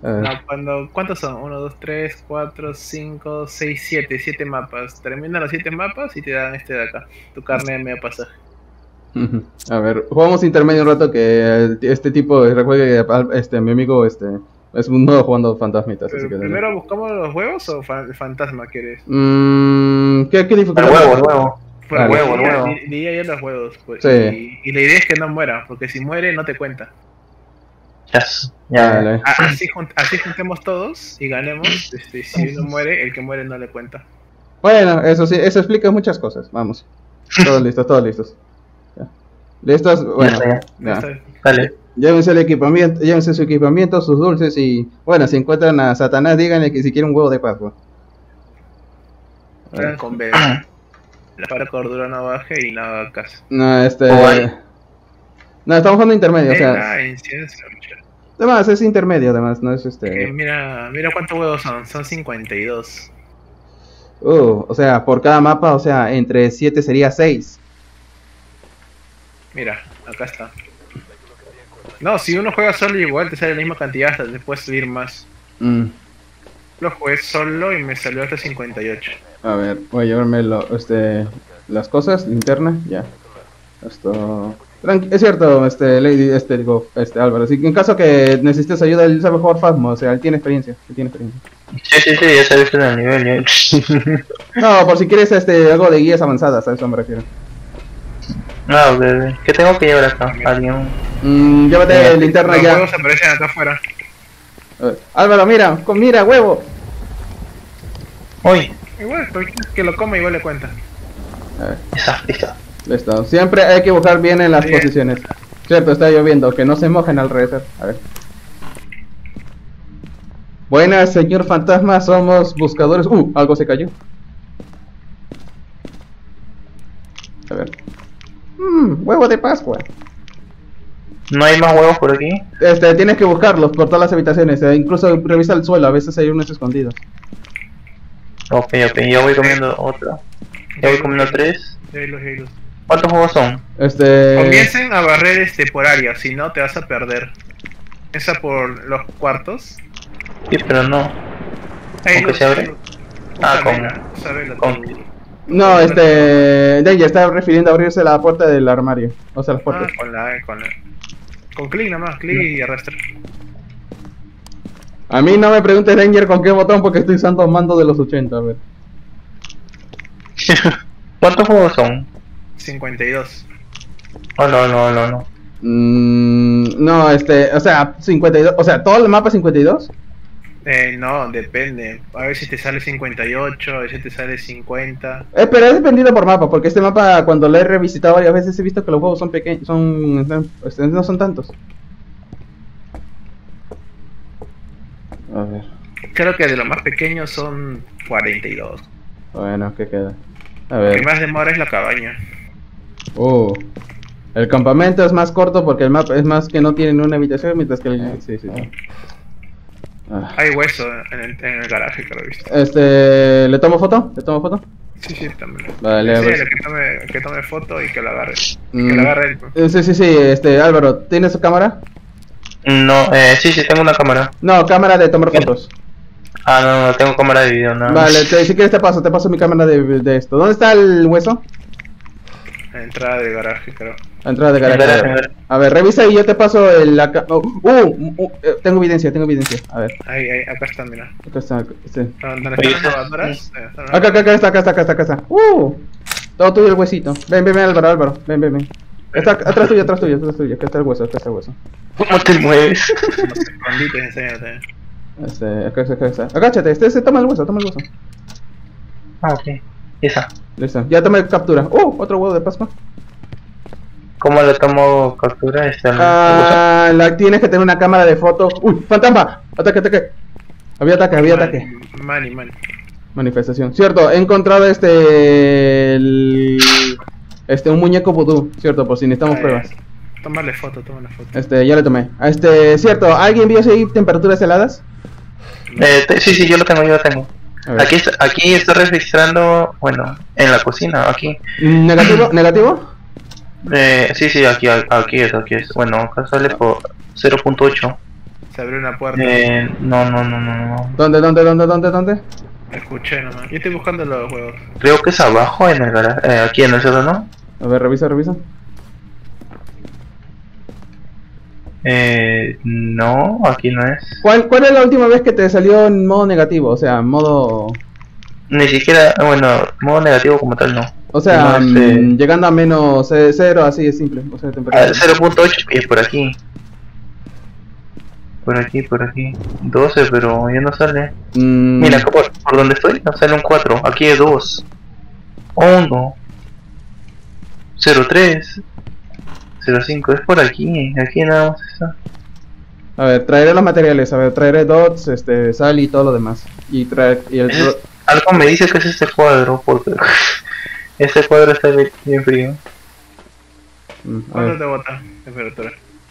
No, ¿cuántos son? 1, 2, 3, 4, 5, 6, 7. 7 mapas. Terminan los 7 mapas y te dan este de acá. Tu carne de medio pasaje. A ver, jugamos intermedio un rato que este tipo, recuerda que mi amigo es un nuevo jugando fantasmitas. Pero Así que ¿primero buscamos los huevos o el fantasma quieres? ¿Qué dificultad? El huevo. Pues huevo. diría yo los huevos. Pues, Sí. y la idea es que no muera, porque si muere no te cuenta. Ya. Vale. Así juntemos todos y ganemos. Si uno muere, el que muere no le cuenta. Bueno, eso sí, eso explica muchas cosas. Vamos. Todos listos. Ya. ¿Listos? Bueno, ya. Dale. Llévense el equipamiento, llévense su equipamiento, sus dulces y... Bueno, si encuentran a Satanás, díganle que si quiere un huevo de Pascua. Plan con B. La para cordura no baje y no haga caso. No, No, estamos jugando intermedio, o sea... Además, es intermedio, además, no es Mira cuántos huevos son. Son 52. O sea, por cada mapa, o sea, entre 7 sería 6. Mira, acá está. No, si uno juega solo igual te sale la misma cantidad hasta después subir más. Lo jugué solo y me salió hasta 58. A ver, voy a llevarme las cosas, linterna, ya. Esto... Es cierto, Lady, Álvaro, si en caso que necesites ayuda, él sabe jugar Phasmo, o sea, él tiene experiencia. Sí, ya sabes el nivel. No, por si quieres algo de guías avanzadas, a eso me refiero. No, bebé, ¿qué tengo que llevar acá? ¿Alguien? Llévate linterna ya. Los huevos aparecen acá afuera. Álvaro, mira, huevo. Uy. Igual, que lo come igual le cuenta. A ver. Listo. Siempre hay que buscar bien en las posiciones. Cierto, está lloviendo, que no se mojen alrededor. A ver. Buenas, señor fantasma, somos buscadores. Algo se cayó. A ver. Huevo de Pascua. ¿No hay más huevos por aquí? Tienes que buscarlos por todas las habitaciones. Incluso revisa el suelo, a veces hay unos escondidos. Ok, ya voy comiendo otro. Ya voy comiendo 3. Hilos. ¿Cuántos juegos son? Comiencen a barrer por área, si no te vas a perder. Esa por los cuartos. Sí, pero no. ¿Cómo que se abre? No, Danger está refiriendo a abrirse la puerta del armario. O sea, las puertas. Con clic nomás, clic y arrastra. A mí no me preguntes, Danger, con qué botón, porque estoy usando mando de los 80, a ver. ¿Cuántos juegos son? 52. Oh, no. No, o sea, 52, o sea, ¿todo el mapa es 52? No, depende. A ver si te sale 58, a ver si te sale 50. Pero es dependido por mapa, porque este mapa, cuando lo he revisitado varias veces, he visto que los juegos son pequeños, no son tantos. A ver. Creo que de los más pequeños son 42. Bueno, ¿qué queda? A ver. Lo que más demora es la cabaña. El campamento es más corto porque el mapa es más que no tienen una habitación, mientras que el... Sí. Hay hueso en el garaje que lo he visto. ¿Le tomo foto? Sí, también. Vale, que tome foto y que lo agarre. Que lo agarre él. Sí, Álvaro, ¿tienes cámara? No, sí, tengo una cámara. No, cámara de tomar fotos. No tengo cámara de video, no. Vale, si quieres te paso mi cámara de esto. ¿Dónde está el hueso? La entrada del garaje, creo. La entrada del garaje. A ver, revisa y yo te paso tengo evidencia. A ver. Ahí, acá está, mira. Acá está, sí. ¿Dónde están las lavadoras? Acá está. Todo tuyo el huesito. Ven, Álvaro. Ven. Está atrás tuyo. Acá está el hueso. ¿Cómo te mueves? Los escondites, enséñate. Acá. Agáchate, toma el hueso. Ok. Esa. Listo. Ya tomé captura. Otro huevo de Pascua. ¿Cómo le tomo captura? Tienes que tener una cámara de foto. ¡Fantasma! Ataque. Había ataque. Mani. Manifestación. Cierto, he encontrado un muñeco vudú, cierto, por si necesitamos pruebas. Tómale foto. Ya le tomé. Cierto, ¿alguien vio si hay temperaturas heladas? Sí, yo lo tengo. Aquí estoy registrando, bueno, en la cocina, aquí. ¿Negativo? Sí, aquí es. Bueno, acá sale por 0.8. Se abrió una puerta. No. ¿Dónde? Escuché nomás. Yo estoy buscando los huevos. Creo que es abajo en el garaje. Aquí en el sótano. A ver, revisa. No, aquí no es. ¿Cuál es la última vez que te salió en modo negativo? O sea, modo... Ni siquiera, bueno, modo negativo como tal no. O sea, No, llegando a menos 0, así es simple. O sea, temperatura. 0.8 y es por aquí. Por aquí. 12, pero ya no sale. Mira, acá por donde estoy, no sale un 4. Aquí es 2. 1. 0.3. 0.5. Es por aquí. Aquí nada más está. A ver, traeré los materiales. A ver, traeré dots, sal y todo lo demás. Y Algo me dice que es este cuadro, porque este cuadro está bien frío. ¿Cuánto te bota temperatura?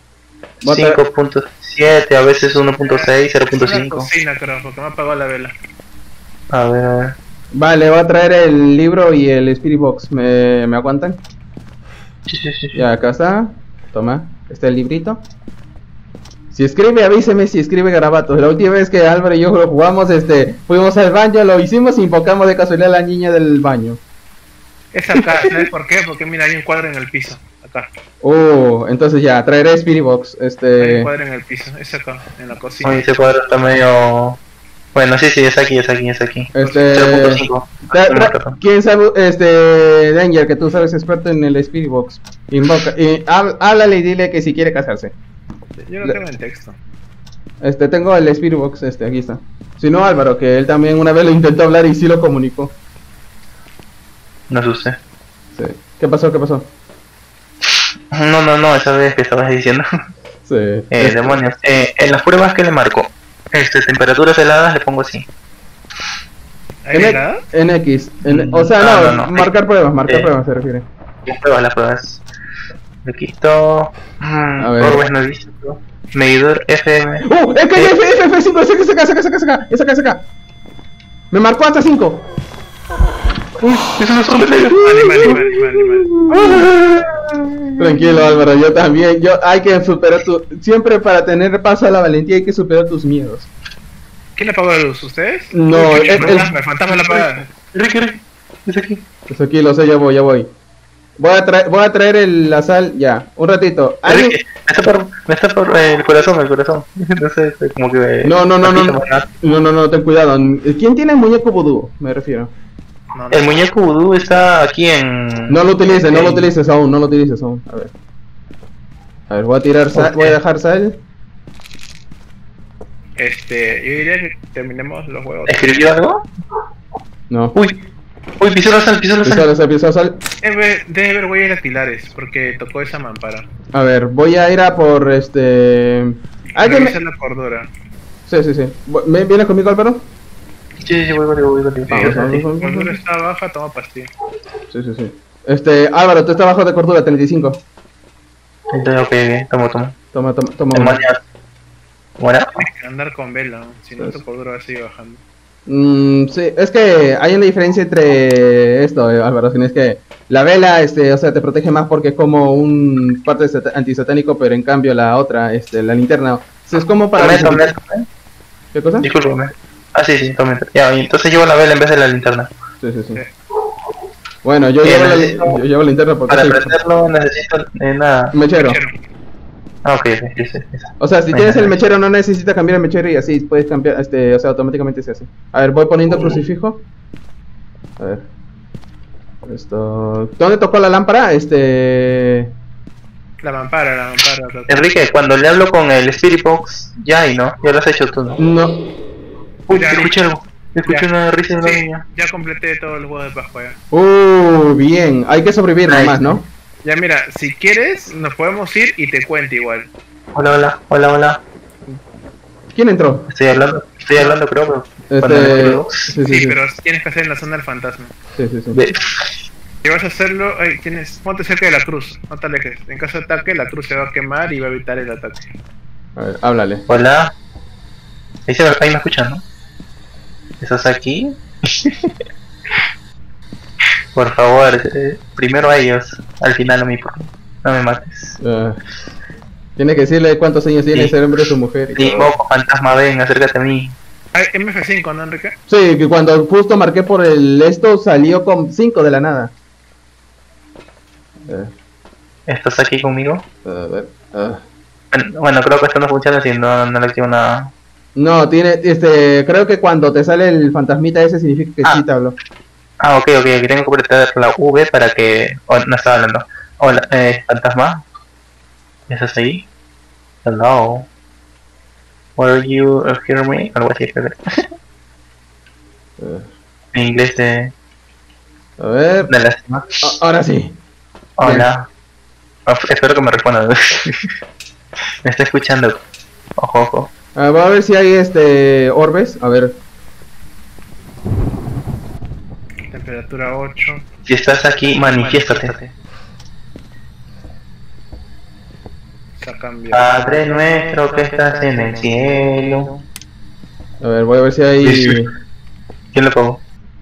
5.7, a veces 1.6, Es una 0.5. cocina, creo, porque me ha apagado la vela. A ver. Vale, voy a traer el libro y el Spirit Box. ¿Me aguantan? Sí. Ya, acá está. Toma, está el librito. Si escribe, avíseme si escribe garabatos. La última vez que Álvaro y yo lo jugamos, fuimos al baño, lo hicimos y invocamos de casualidad a la niña del baño. Es acá, ¿sabes por qué? Porque mira, hay un cuadro en el piso. Acá. Entonces ya, traeré Spirit Box. Hay un cuadro en el piso, es acá, en la cocina. Oye, ese cuadro está medio... Bueno, sí, es aquí. 0.5. ¿Quién sabe, Danger, que tú sabes experto en el Spirit Box? Invoca, háblale y dile que si quiere casarse. Yo no tengo el texto. Tengo el Spirit Box, aquí está. Si no, Álvaro, que él también una vez lo intentó hablar y sí lo comunicó. No asusté. Sí. ¿Qué pasó? No, esa vez que estabas diciendo. Sí. Demonios. En las pruebas que le marco, temperaturas heladas le pongo así. ¿Hay helada? En X. O sea, no. Marcar pruebas se refiere. Las pruebas. Le quito. A ver. Orwell no dice. Medidor FM. Es que F5, saca. Me marcó hasta 5. Uy, eso no son de Vale. Tranquilo, Álvaro, yo también. Hay que superar siempre para tener paso a la valentía hay que superar tus miedos. ¿Quién apagó la luz? ¿Ustedes? No, el fantasma la apaga. Ricky, es aquí. Es aquí, lo sé, ya voy. Voy a traer la sal ya, un ratito. Me está por el corazón. Entonces, como que... No, ten cuidado. ¿Quién tiene el muñeco vudú? Me refiero. No. El muñeco vudú está aquí en... No lo utilices aún. A ver, voy a tirar sal, voy a dejar sal. Yo diría que terminemos los juegos. ¿Escribió algo? No. Uy, pisó la sal. Pisó sal. Debe haber huellas dactilares, porque tocó esa mampara. A ver, voy a ir a por Hay que hacer la cordura. Sí. ¿Vienes conmigo, Álvaro? Sí, voy contigo. Cuando cordura está baja, toma pastilla. Sí. Álvaro, tú estás bajo de cordura, 35. Ok, toma. Toma. Bueno. Tienes que andar con vela, si no tu cordura va a seguir bajando. Sí, es que hay una diferencia entre esto, Álvaro, es que la vela, o sea, te protege más porque es como un parte antisatánico, pero en cambio la otra, la linterna, es como para... Tomé. ¿Qué cosa? Discúlpame. Sí, tomé. Ya, entonces llevo la vela en vez de la linterna. Sí. Bueno, yo llevo la linterna porque... Para prenderlo necesito nada. Mechero. Ok, sí. O sea, si tienes el mechero no necesitas cambiar el mechero y así puedes cambiar, o sea, automáticamente se hace. A ver, voy poniendo crucifijo. A ver. ¿Dónde tocó la lámpara? La mampara. Enrique, cuando le hablo con el Spirit Box, ya lo has hecho tú, ¿no? No. Uy, escuché algo. Escuché una risa de una niña. Ya completé todo el juego de Pascua. Bien. Hay que sobrevivir nomás, ¿no? Ya mira, si quieres, nos podemos ir y te cuento igual. Hola. ¿Quién entró? Estoy hablando creo, pero... Sí, pero tienes que hacer en la zona del fantasma. Sí. Si vas a hacerlo, ponte cerca de la cruz, no te alejes. En caso de ataque, la cruz se va a quemar y va a evitar el ataque. A ver, háblale. Hola. Ahí me escuchan, ¿no? ¿Estás aquí? Por favor, primero a ellos, al final a mí, no me mates. Tiene que decirle cuántos años tiene ese hombre o su mujer. Sí, moco, fantasma, ven, acércate a mí. Ay, MF5, ¿no, Enrique? Sí, que cuando justo marqué por el esto salió con 5 de la nada. ¿Estás aquí conmigo? A ver. Bueno, creo que esto no funciona si no le activo nada. No, tiene, creo que cuando te sale el fantasmita ese significa que sí te habló. Ok, aquí tengo que apretar la V para que... Oh, no estaba hablando. Hola, fantasma. ¿Estás ahí? Hello. Were you hear me? Algo así, creo que. En inglés de... A ver. De lástima. Ahora sí. Hola. Espero que me responda. Me está escuchando. Ojo. Va a ver si hay orbes. A ver. Temperatura 8. Si estás aquí, manifiéstate. Padre nuestro que estás en el cielo. A ver, voy a ver si hay... ¿Quién lo pongo?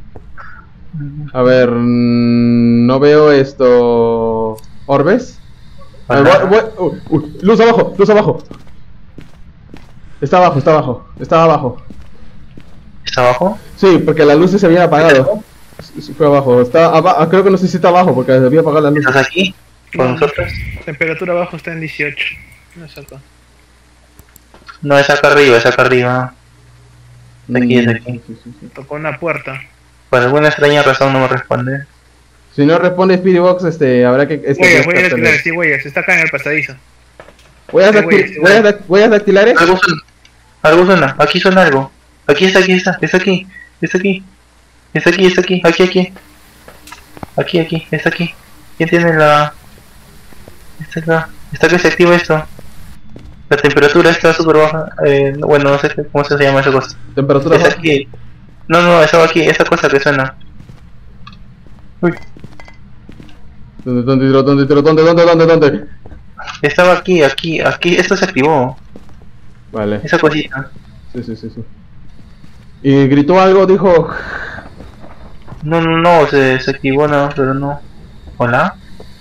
A ver, no veo esto... ¿Orbes? A ver, luz abajo. Está abajo. ¿Está abajo? Sí, porque las luces se habían apagado. Sí, fue abajo. Creo que no sé si está abajo porque se había apagado la luz. ¿Estás aquí? ¿Con nosotros? Temperatura abajo está en 18. No es acá. No, es acá arriba, Aquí. Sí. Tocó una puerta. Por alguna extraña razón no me responde. Si no responde Spirit Box, habrá que... voy a dactilar, sí, huellas. Está acá en el pasadizo. Voy a dactilar eso. Algo suena. Aquí suena algo. Aquí está. Está aquí. Está aquí. ¿Quién tiene la...? Está que se activa esto. La temperatura está súper baja. Bueno, no sé cómo se llama esa cosa. ¿Temperatura baja? Aquí. No, estaba aquí. Esa cosa que suena. Uy. ¿Dónde? Estaba aquí. Esto se activó. Vale. Esa cosita. Sí. Y gritó algo, dijo... No, se activó nada, pero no. ¿Hola?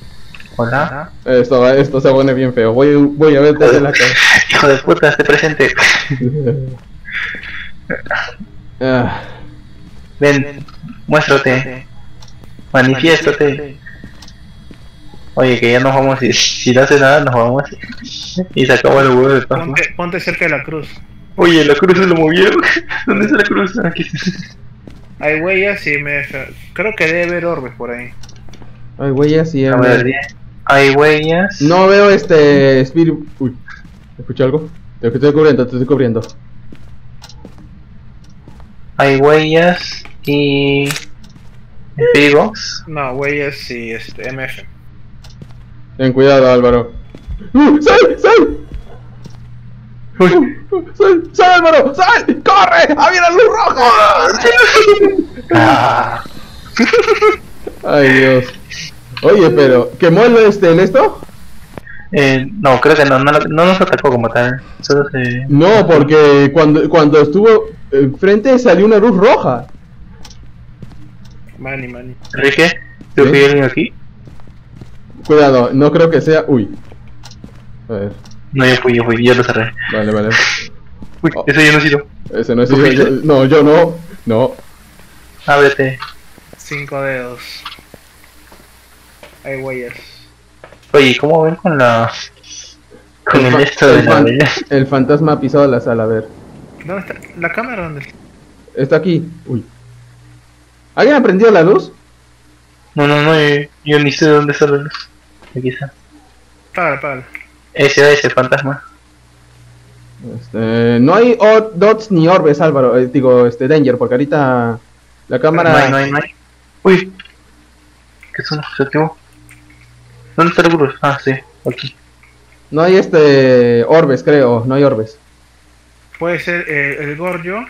Esto se pone bien feo. Voy a ver desde la cara. Hijo de puta, esté presente. Ven, muéstrate. Manifiéstate. Oye, que ya nos vamos. Si no hace nada, nos vamos. Y se acabó el huevo de paso. Ponte cerca de la cruz. Oye, la cruz se lo movieron. ¿Dónde está la cruz? Aquí. Hay huellas y creo que debe haber orbes por ahí. Hay huellas y... Hay huellas. No veo Spirit... Uy, ¿escuché algo? Te estoy cubriendo. Hay huellas y... Spirit Box. No, huellas y MF. Ten cuidado, Álvaro. ¡Sal! ¡Sal, Álvaro! ¡Sal! ¡Corre! ¡Había la luz roja! Ay, Dios. Oye, pero... ¿quemó el esto? No, creo que no nos atacó como tal. Solo se... No, porque cuando estuvo enfrente salió una luz roja. Mani. Enrique, ¿tú que hay alguien aquí? Cuidado, no creo que sea... Uy. A ver. No, yo fui, yo lo cerré. Vale. Uy, ese yo no he sido. Ese no es yo. Yo no. Ábrete. 5 dedos. Hay huellas. Oye, ¿cómo ven con el esto de la huella? El fantasma ha pisado la sala, a ver. ¿Dónde está? ¿La cámara dónde está? Está aquí. Uy. ¿Alguien ha prendido la luz? No, yo ni sé dónde está la luz. Aquí está. Págala. Ese fantasma. No hay dots ni orbes, Álvaro. Danger, porque ahorita la cámara... No hay. Uy. ¿Qué son? ¿Se activó? ¿Dónde está el cruz? Ah, sí, aquí. No hay orbes, creo. No hay orbes. Puede ser el Gorjo.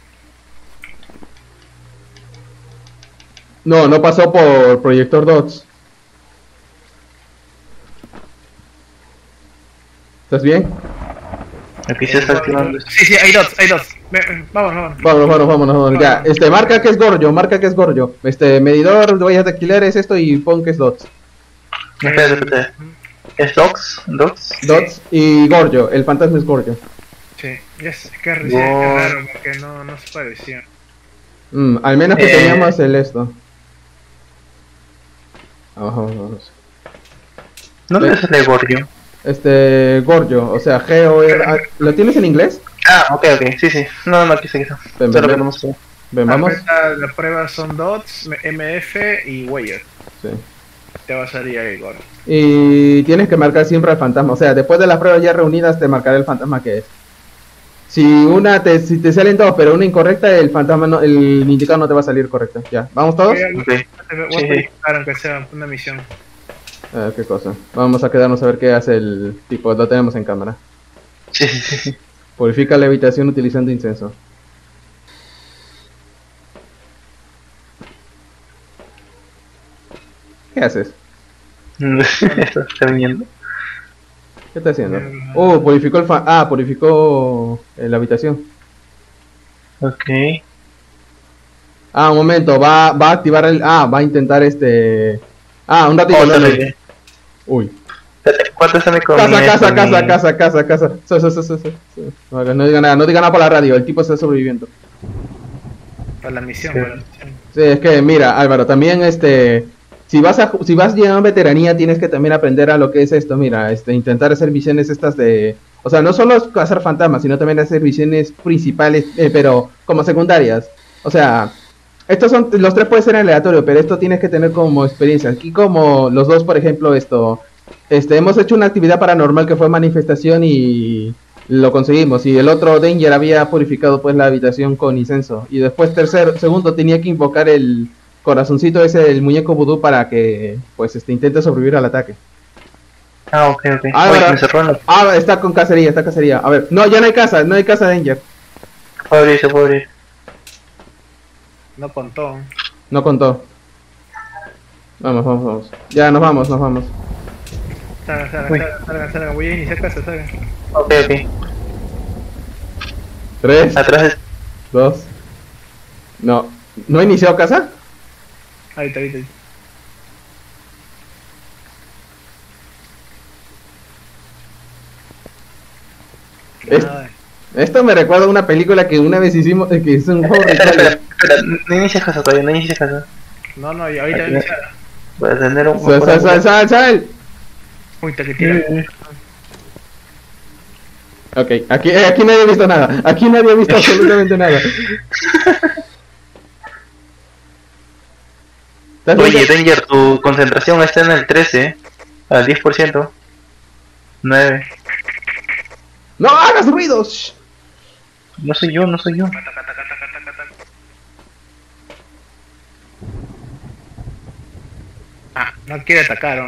No pasó por proyector dots. ¿Estás bien? Aquí se está activando. Sí, hay dots. Vámonos. Ya, marca que es Gorjo. Medidor de huellas dactilares, esto y pon que es dots. Espérate. ¿Es Dots? Dots y Gorjo, el fantasma es Gorjo. Sí, es que raro porque no se parecía. Al menos que teníamos el esto. Vamos. ¿Dónde es el de Gorjo? Gorjo, o sea, G-O-R... ¿Lo tienes en inglés? Ah, ok, sí. No, aquí se quita. Solo que no sé. Ven, vamos. Las pruebas son Dots, MF y Weyer. Sí. Te va a salir ahí, Gorjo. Y tienes que marcar siempre al fantasma, o sea, después de las pruebas ya reunidas te marcará el fantasma que es. Si te salen dos, pero una incorrecta, el fantasma el indicador no te va a salir correcto. Ya, ¿vamos todos? Okay. Voy a verificar aunque sea una misión. ¿Qué cosa? Vamos a quedarnos a ver qué hace el tipo, lo tenemos en cámara. Sí. Purifica la habitación utilizando incienso. ¿Qué haces? Está viniendo. ¿Qué está haciendo? Purificó purificó la habitación. Ok. Un momento, va a activar va a intentar un ratito. Uy. ¿Cuánto está mi Casa. No diga nada por la radio, el tipo está sobreviviendo. Para la misión, Sí, es que mira, Álvaro, también si vas llegando a veteranía tienes que también aprender a lo que es esto, mira, intentar hacer misiones estas o sea, no solo cazar fantasmas, sino también hacer misiones principales, pero como secundarias. O sea, los tres pueden ser aleatorios, pero esto tienes que tener como experiencia. Aquí como los dos, por ejemplo, hemos hecho una actividad paranormal que fue manifestación y lo conseguimos. Y el otro, Danger, había purificado pues la habitación con incienso. Y después segundo tenía que invocar el corazoncito ese, el muñeco vudú, para que pues intente sobrevivir al ataque. Ok. Está con cacería, A ver, no, ya no hay casa Danger. Se puede abrir. No contó. Vamos. Ya nos vamos. Salgan. Voy a iniciar casa, salgan. Ok. 3, Atrás 2. ¿No he iniciado casa? Ahorita. Esto me recuerda a una película que una vez hicimos, que es un juego Espera, no inicias casa todavía, No, ahorita iniciar. Voy a tener un... ¡Sal! Uy, te tira. Ok, aquí nadie ha visto nada. Aquí nadie ha visto absolutamente nada. Oye, Danger, tu concentración está en el 13, al 10%. 9. ¡No hagas ruidos! No soy yo. No quiere atacar.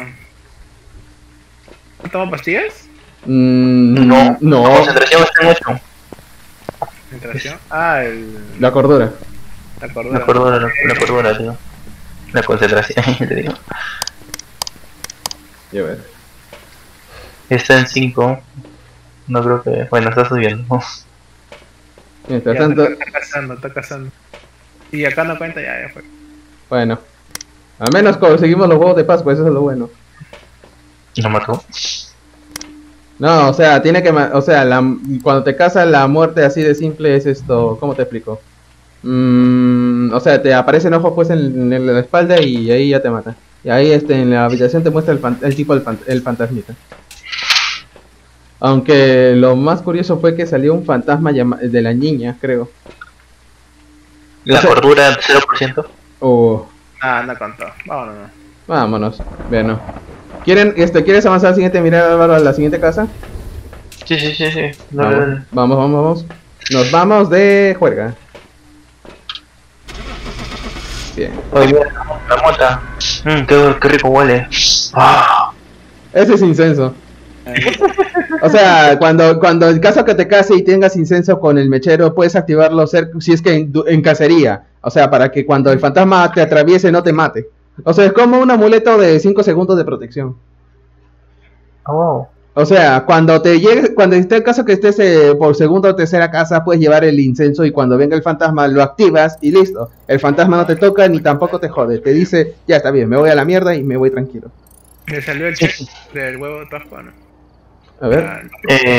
¿No toma pastillas? No. La concentración está en 8. ¿Concentración? La cordura. La cordura, tío. La concentración, te digo. Ya ver. Está en 5. No creo que... Bueno, está subiendo. Mientras tanto... Está cazando. Y acá no cuenta, ya fue. Bueno. Al menos conseguimos los huevos de Pascua, eso es lo bueno. ¿Lo mató? No, o sea, cuando te caza la muerte así de simple es esto... ¿Cómo te explico? O sea, te aparecen ojos pues en la espalda y ahí ya te mata. Y ahí en la habitación te muestra el fantasmita. Aunque lo más curioso fue que salió un fantasma de la niña, creo. ¿La cordura 0%? No contó. Vámonos. Bueno. ¿Quieres avanzar al siguiente? Mirar, Álvaro, a la siguiente casa. Sí. Vamos. Nos vamos de juerga. Bien. Oye, mira, la mota. Qué rico huele. Ese es incenso. O sea, cuando el caso que te case y tengas incenso con el mechero, puedes activarlo si es que en cacería. O sea, para que cuando el fantasma te atraviese no te mate. O sea, es como un amuleto de 5 segundos de protección. O sea, cuando esté el caso que estés por segunda o tercera casa, puedes llevar el incenso y cuando venga el fantasma lo activas y listo. El fantasma no te toca ni tampoco te jode. Te dice, ya está bien, me voy a la mierda y me voy tranquilo. ¿Me salió el check del huevo de Pascua, no? A ver.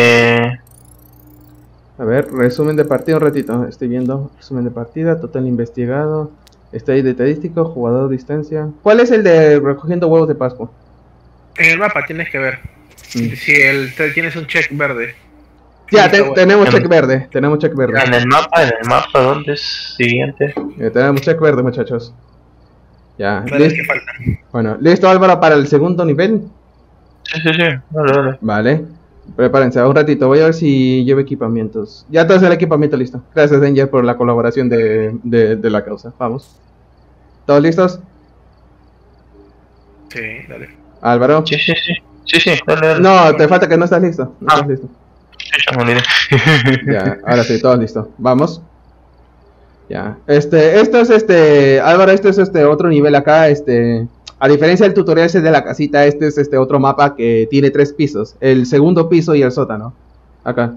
A ver, resumen de partida un ratito. Estoy viendo resumen de partida, total investigado, estadio estadístico, jugador distancia. ¿Cuál es el de recogiendo huevos de Pascua? En el mapa tienes que ver. Si tienes un check verde. Ya, tenemos check verde. Tenemos check verde. En el mapa, ¿dónde es? Siguiente. Tenemos check verde, muchachos. Ya, Vale, ¿qué falta? Bueno, ¿listo Álvaro para el segundo nivel? Sí. Dale. Vale. Prepárense, un ratito, voy a ver si llevo equipamientos. Ya todo el equipamiento listo. Gracias, Danger, por la colaboración de la causa. Vamos. ¿Todos listos? Sí, dale. Álvaro. Sí, dale. No, te falta que no estás listo. No estás listo. Ya me olvidé. Ya, ahora sí, todos listos. Vamos. Ya. Esto es Álvaro, esto es otro nivel acá, a diferencia del tutorial ese de la casita, este es otro mapa que tiene 3 pisos, el segundo piso y el sótano. Acá.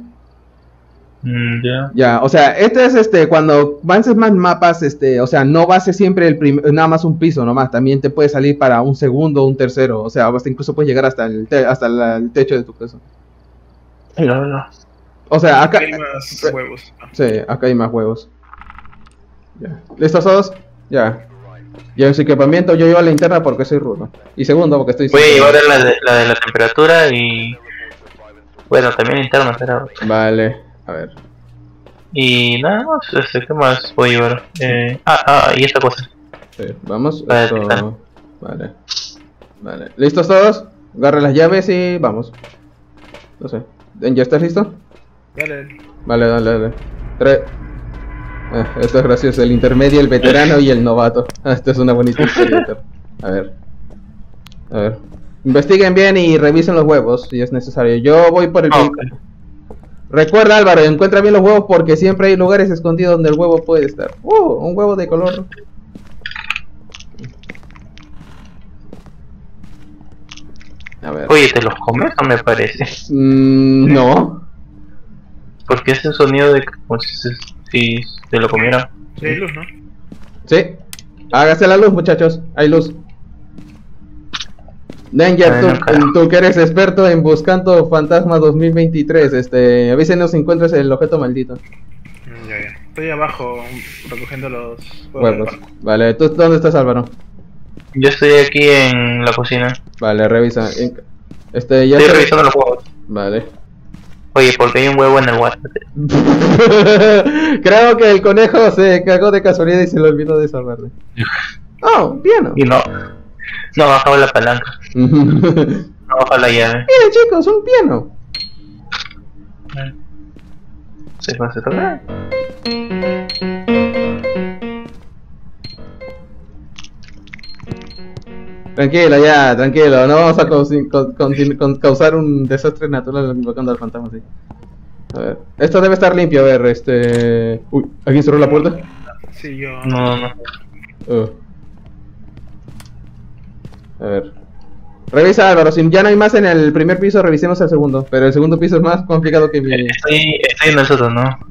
Ya, o sea, este es cuando avances más mapas, o sea, no va a ser siempre nada más un piso nomás, también te puede salir para un segundo o un tercero, o sea, hasta incluso puedes llegar hasta el techo de tu casa. No. O sea, acá hay más huevos. Sí, acá hay más huevos. Ya. ¿Listos todos? Ya. Ya en su equipamiento yo llevo la linterna porque soy rudo. Y segundo porque estoy... Voy a llevar la de la temperatura y... Bueno, también linterna, pero... Vale, a ver. Y nada más, ¿qué más voy a llevar? Y esta cosa. Sí, vamos, Vale, esto... Vale. ¿Listos todos? Agarren las llaves y vamos. No sé. ¿Ya estás listo? Dale. Vale. 3... esto es gracioso, el intermedio, el veterano y el novato. Esto es una bonita historia. A ver. Investiguen bien y revisen los huevos si es necesario. Yo voy por el... Okay. Recuerda, Álvaro, encuentra bien los huevos porque siempre hay lugares escondidos donde el huevo puede estar. Un huevo de color. A ver. Oye, ¿te los comes o me parece? No. Porque ese sonido de como si te lo comiera. Sí, hay luz, ¿no? Sí. Hágase la luz, muchachos. Hay luz. Danger, tú que eres experto en buscando Fantasma 2023, avísenos si encuentras el objeto maldito. Ya. Estoy abajo recogiendo los huevos. Vale, ¿tú dónde estás, Álvaro? Yo estoy aquí en la cocina. Vale, revisa. Ya estoy revisando los huevos. Vale. Oye, porque hay un huevo en el WhatsApp. Creo que el conejo se cagó de casualidad y se le olvidó de salvarle. Oh, piano. Y no bajaba la palanca. No bajaba la llave. Miren, chicos, un piano. ¿Se toca? Tranquilo, no vamos a causar un desastre natural invocando al fantasma así. A ver, esto debe estar limpio, a ver, Uy, ¿alguien cerró la puerta? Sí, yo... No. A ver. Revisa, Álvaro, si ya no hay más en el primer piso, revisemos el segundo. Pero el segundo piso es más complicado que mi... Estoy en el sótano, ¿no?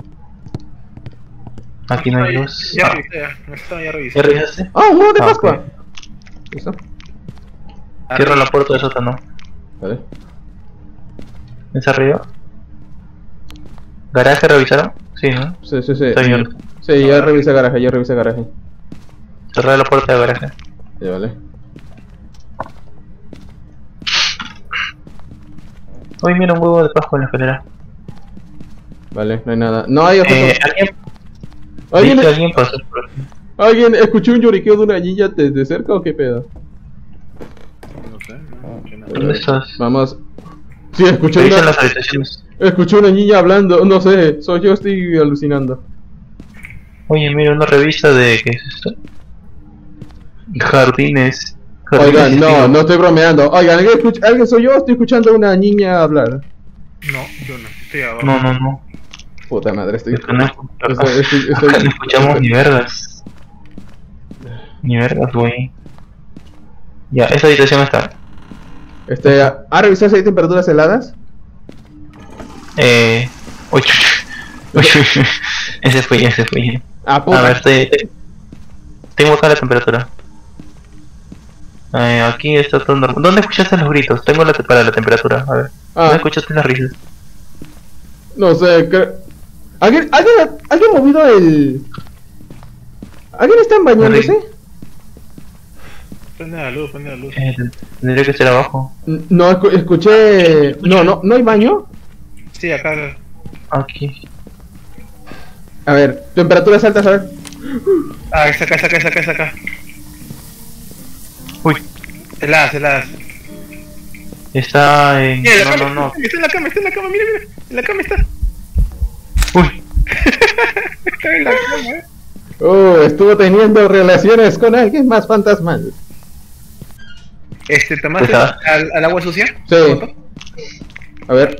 Aquí no hay luz. Ya revisé. ¿Ya revisaste? ¡Oh, un huevo de Pascua! Okay. ¿Listo? Cierro la puerta del sótano. Vale. ¿Es arriba? ¿Garaje revisaron? Sí, ¿no? Sí. Bien. Sí, ya revisé garaje, Cerré la puerta de garaje. Ya, vale. Uy, mira un huevo de Pascua en la escalera. Vale, no hay nada. No hay objeto. ¿Alguien pasó por aquí? ¿Alguien escuchó un lloriqueo de una niña desde cerca o qué pedo? No sé, no. ¿Dónde estás? Vamos. Sí, escuché las habitaciones. Escuché una niña hablando, no sé, yo estoy alucinando. Oye, mira, una revista de... ¿qué es esto? Jardines. Oigan, no estoy bromeando. Oigan, ¿alguien soy yo? Estoy escuchando a una niña hablar. No, yo no, estoy abajo. No. Puta madre, estoy... No escuchamos ni vergas. Ni vergas, güey. Ya, esa habitación está. ¿Ha revisado si hay temperaturas heladas? Uy, ese fue. Ah, puta. A ver, tengo acá la temperatura. Aquí está todo normal. ¿Dónde escuchaste los gritos? Tengo para la temperatura, a ver. ¿Dónde escuchaste las risas? No sé, ¿Alguien ha movido el...? ¿Alguien está bañándose? Prende la luz, prende la luz. Tendría que ser abajo. No, escuché... No hay baño. Sí, acá. Aquí. A ver, temperaturas altas, a ver. Ah, es acá. Uy. Heladas. Está en... Mira, No. Está en la cama, mira. En la cama está. Uy. Está en la cama, Estuvo teniendo relaciones con alguien más fantasmal. ¿Tomaste al agua sucia? Sí. A ver.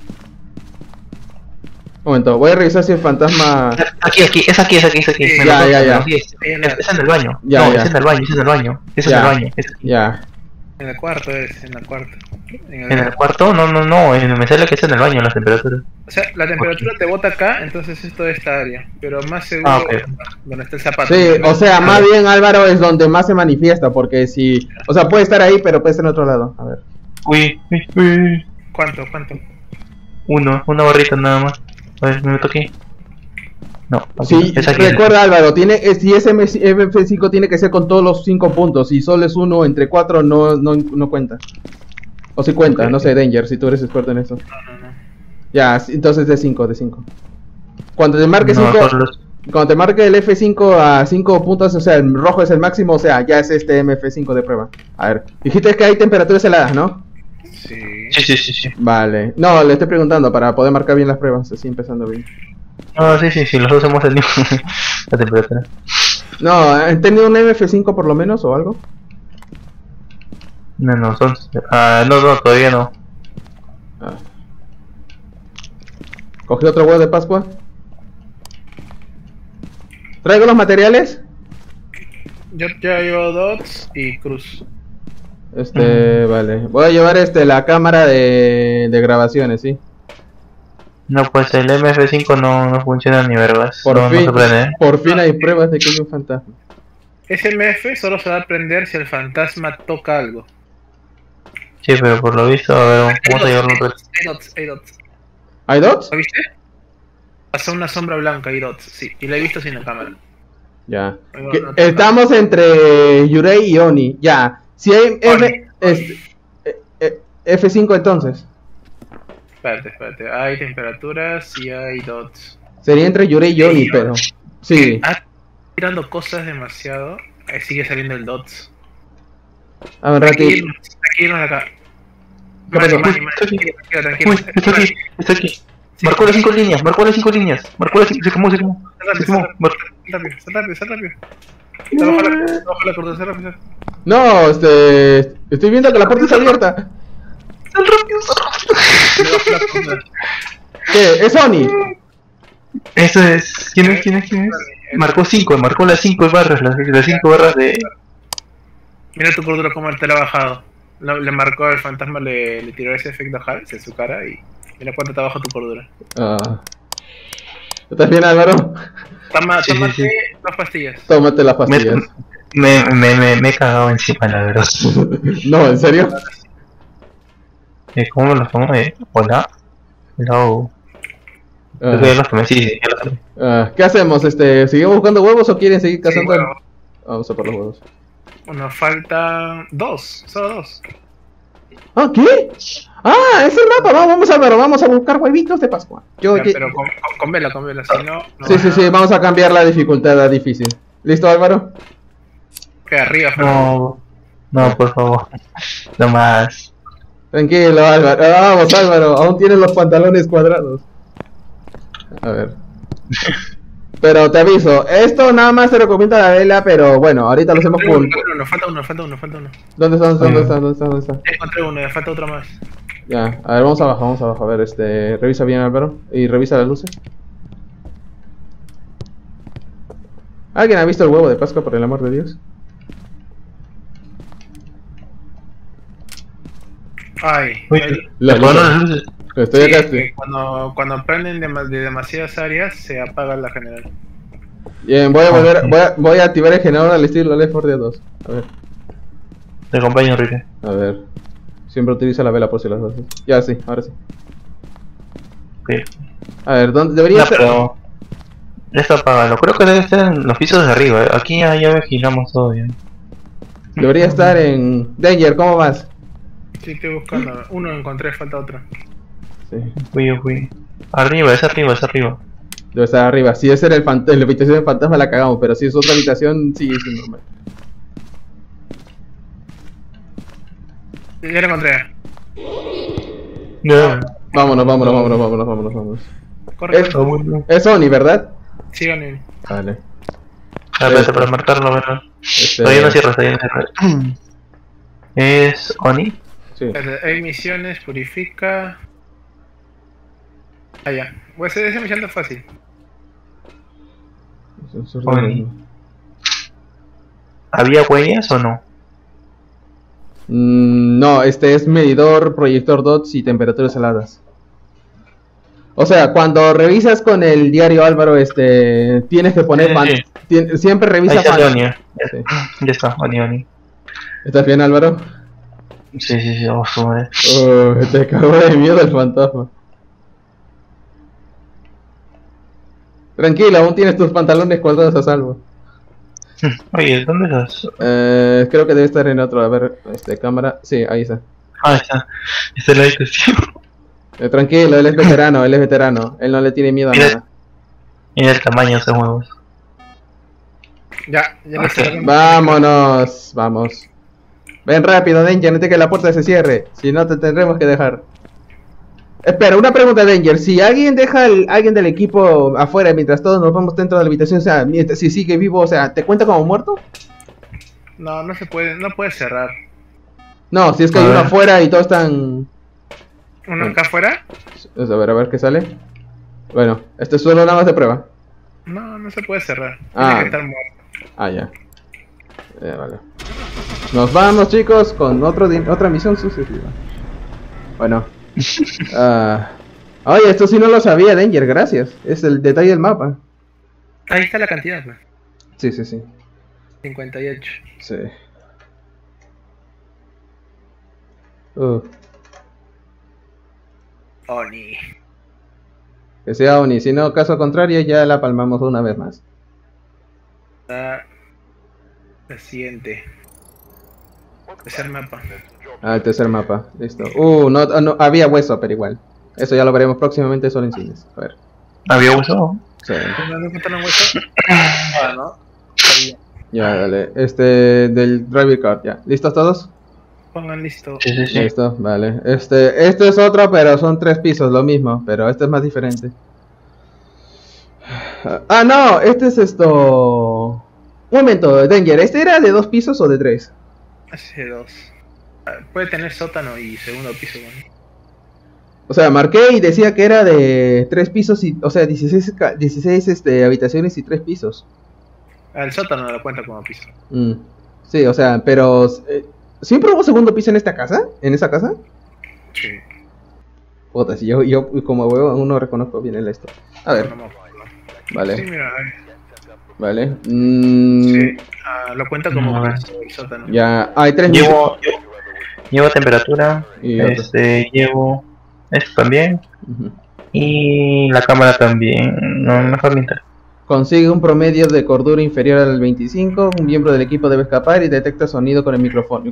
Un momento, voy a revisar si el fantasma... Aquí, es aquí. Sí, ya. Es en el baño. Ya. Es en el baño. Ya. En el cuarto ¿En el cuarto? No, me sale que es en el baño las temperaturas. O sea, la temperatura te bota acá, entonces es toda esta área. Pero más seguro donde está el zapato. Sí, o sea, más bien Álvaro es donde más se manifiesta, porque si... O sea, puede estar ahí, pero puede estar en otro lado. A ver. Uy. ¿Cuánto? Una barrita nada más. A ver, me meto aquí. No, aquí, sí, es aquí. recuerda Álvaro, si ese MF5 tiene que ser con todos los 5 puntos. Si solo es uno entre 4 no cuenta. O si cuenta, okay. No sé, Danger, si tú eres experto en eso. No. Ya, entonces de 5. Cuando te marque 5, cuando te marque el F5 a 5 puntos, o sea, el rojo es el máximo, o sea, ya es este MF5 de prueba. A ver, dijiste que hay temperaturas heladas, ¿no? Sí. Vale, no, le estoy preguntando para poder marcar bien las pruebas, así empezando bien. No, sí, los dos hemos tenido la temperatura. No, ¿han tenido un MF5 por lo menos o algo? No, no, todavía no. ¿Cogí otro huevo de Pascua? ¿Traigo los materiales? Yo ya llevo dots y cruz. Vale. Voy a llevar la cámara de grabaciones, ¿sí? No, pues el MF5 no funciona ni vergas. Por fin hay pruebas de que hay un fantasma. Ese MF solo se va a prender si el fantasma toca algo. Sí, pero por lo visto, a ver, vamos a llevarlo otro. Hay dots. ¿Hay dots? ¿Lo viste? Pasó una sombra blanca, hay dots, sí. Y la he visto sin la cámara. Ya. Estamos entre Yurei y Oni. Ya. Si hay F5 entonces. Espérate. Hay temperaturas y hay dots. Sería entre Yurei y Oni, pero... Sí. Tirando cosas demasiado. Ahí sigue saliendo el dots. A ver, ratito. Aquí acá. ¿Qué pasó? Tranquilo. Uy, está aquí. Sí. Marcó las 5 líneas. Se quemó. Está rápido. Baja la corteza, rápido. No, estoy viendo que la puerta está abierta. Sal rápido. ¿Qué? ¿Es Oni? Eso es. ¿Quién es? Marcó 5, marcó las 5 barras, las 5 barras de... Mira tu cordura como te la ha bajado. Le marcó el fantasma, le tiró ese efecto Hals en su cara y mira cuánto te baja tu cordura. ¿Estás bien, Álvaro? Tómate las pastillas. Tómate las pastillas. Me he cagado encima, la verdad. No, ¿en serio? ¿Cómo me los tomo? Hola. Hello. Creo que ya los tomé, sí, ya los tomé. ¿Qué hacemos? ¿Seguimos buscando huevos o quieren seguir cazando? Sí, vamos a por los huevos. Nos faltan 2, solo 2. ¿Qué? Es el mapa. Vamos, Álvaro, vamos a buscar huevitos de Pascua. Pero con vela, si no... Sí, vamos a cambiar la dificultad a difícil. ¿Listo, Álvaro? Que arriba, no, por favor. No más. Tranquilo, Álvaro. Vamos, Álvaro, aún tienes los pantalones cuadrados. A ver. Pero te aviso, esto nada más se recomienda la vela, pero bueno, ahorita lo hacemos full. Falta uno. ¿Dónde está? Encontré uno, me falta otro más. Ya, a ver, vamos abajo, a ver, revisa bien, Álvaro, y revisa las luces. ¿Alguien ha visto el huevo de Pascua, por el amor de Dios? las luces. Estoy acá. Cuando prenden de demasiadas áreas, se apaga la general. Bien, voy a activar el generador al estilo Left 4 Dead 2. A ver. Te acompaño, Enrique. A ver. Siempre utiliza la vela por si las dos. Ya, sí, ahora sí. Okay. A ver, ¿dónde debería No, estar? pero... Esto apágalo. Creo que debe estar en los pisos de arriba. Aquí ya vigilamos todo bien. Debería estar en... Danger, ¿cómo vas? Sí, estoy buscando. Uno encontré, falta otro. Sí. Fui. Arriba, es arriba. Debe estar arriba. Si ese era la habitación del fantasma la cagamos, pero si es otra habitación, sí, es normal. Ya lo encontré. No. Vámonos. Corre. Es Sony, ¿verdad? Sí, Oni. Vale. Espérate, para marcarlo, ¿verdad? Todavía no cierro. ¿Es Oni? Sí. Hay misiones, purifica. Ah, ya. Pues esa misión no es fácil. Oni. ¿Había huellas o no? No, este es medidor, proyector dots y temperaturas heladas. O sea, cuando revisas con el diario Álvaro, tienes que poner siempre revisa ahí sale Oni. Sí. Ya está, Oni. ¿Estás bien, Álvaro? Sí, vamos a ver. Te cagó de miedo el fantasma. Tranquilo, aún tienes tus pantalones cuadrados a salvo. Oye, ¿dónde estás? Creo que debe estar en otro, a ver, cámara, sí, ahí está. Ah, está. Está en la discusión. Tranquilo, él es veterano, él no le tiene miedo a nada. Mira el tamaño de esos huevos. Ya lo sé. Vámonos, vamos. Ven rápido, Danger, antes que la puerta se cierre, si no te tendremos que dejar. Espera, una pregunta, Danger, si alguien deja alguien del equipo afuera mientras todos nos vamos dentro de la habitación, o sea, si sigue vivo, o sea, ¿te cuenta como muerto? No se puede, no puede cerrar. No, si es que hay uno afuera y todos están... ¿Uno acá afuera? A ver qué sale. Bueno, esto es solo nada más de prueba. No se puede cerrar. Ah. Tiene que estar muerto. Ya. Vale. Nos vamos, chicos, con otra misión sucesiva. Bueno. Oye, esto sí no lo sabía, Danger, gracias. Es el detalle del mapa. Ahí está la cantidad, ¿no? Sí. 58. Sí. Oni. Que sea Oni, si no, caso contrario, ya la palmamos una vez más. El siguiente. Tercer mapa. El tercer mapa, listo. No, había hueso, pero igual. Eso ya lo veremos próximamente solo en cines. A ver. ¿Había hueso? Sí. ¿No encontraron hueso? ¿No? Ya, dale. Del driver card, ya. ¿Listos todos? Pongan listo. Sí. Listo, vale. Este es otro, pero son 3 pisos, lo mismo, pero este es más diferente. No, este es Un momento, Danger, ¿este era de 2 pisos o de 3? Hace 2. Puede tener sótano y segundo piso, ¿no? O sea, marqué y decía que era de 3 pisos, o sea, 16 habitaciones y 3 pisos. El sótano no lo cuenta como piso. Sí, o sea, pero... ¿siempre hubo segundo piso en esta casa? ¿En esa casa? Sí. Puta, si yo como huevo aún no reconozco bien esto. A ver. Vale. Sí, mira, Vale. Sí, lo cuenta como piso, el sótano. Ya, hay 3 Llevo temperatura. Y llevo esto también. Y la cámara también. No, mejor ni tal. Consigue un promedio de cordura inferior al 25. Un miembro del equipo debe escapar y detecta sonido con el micrófono.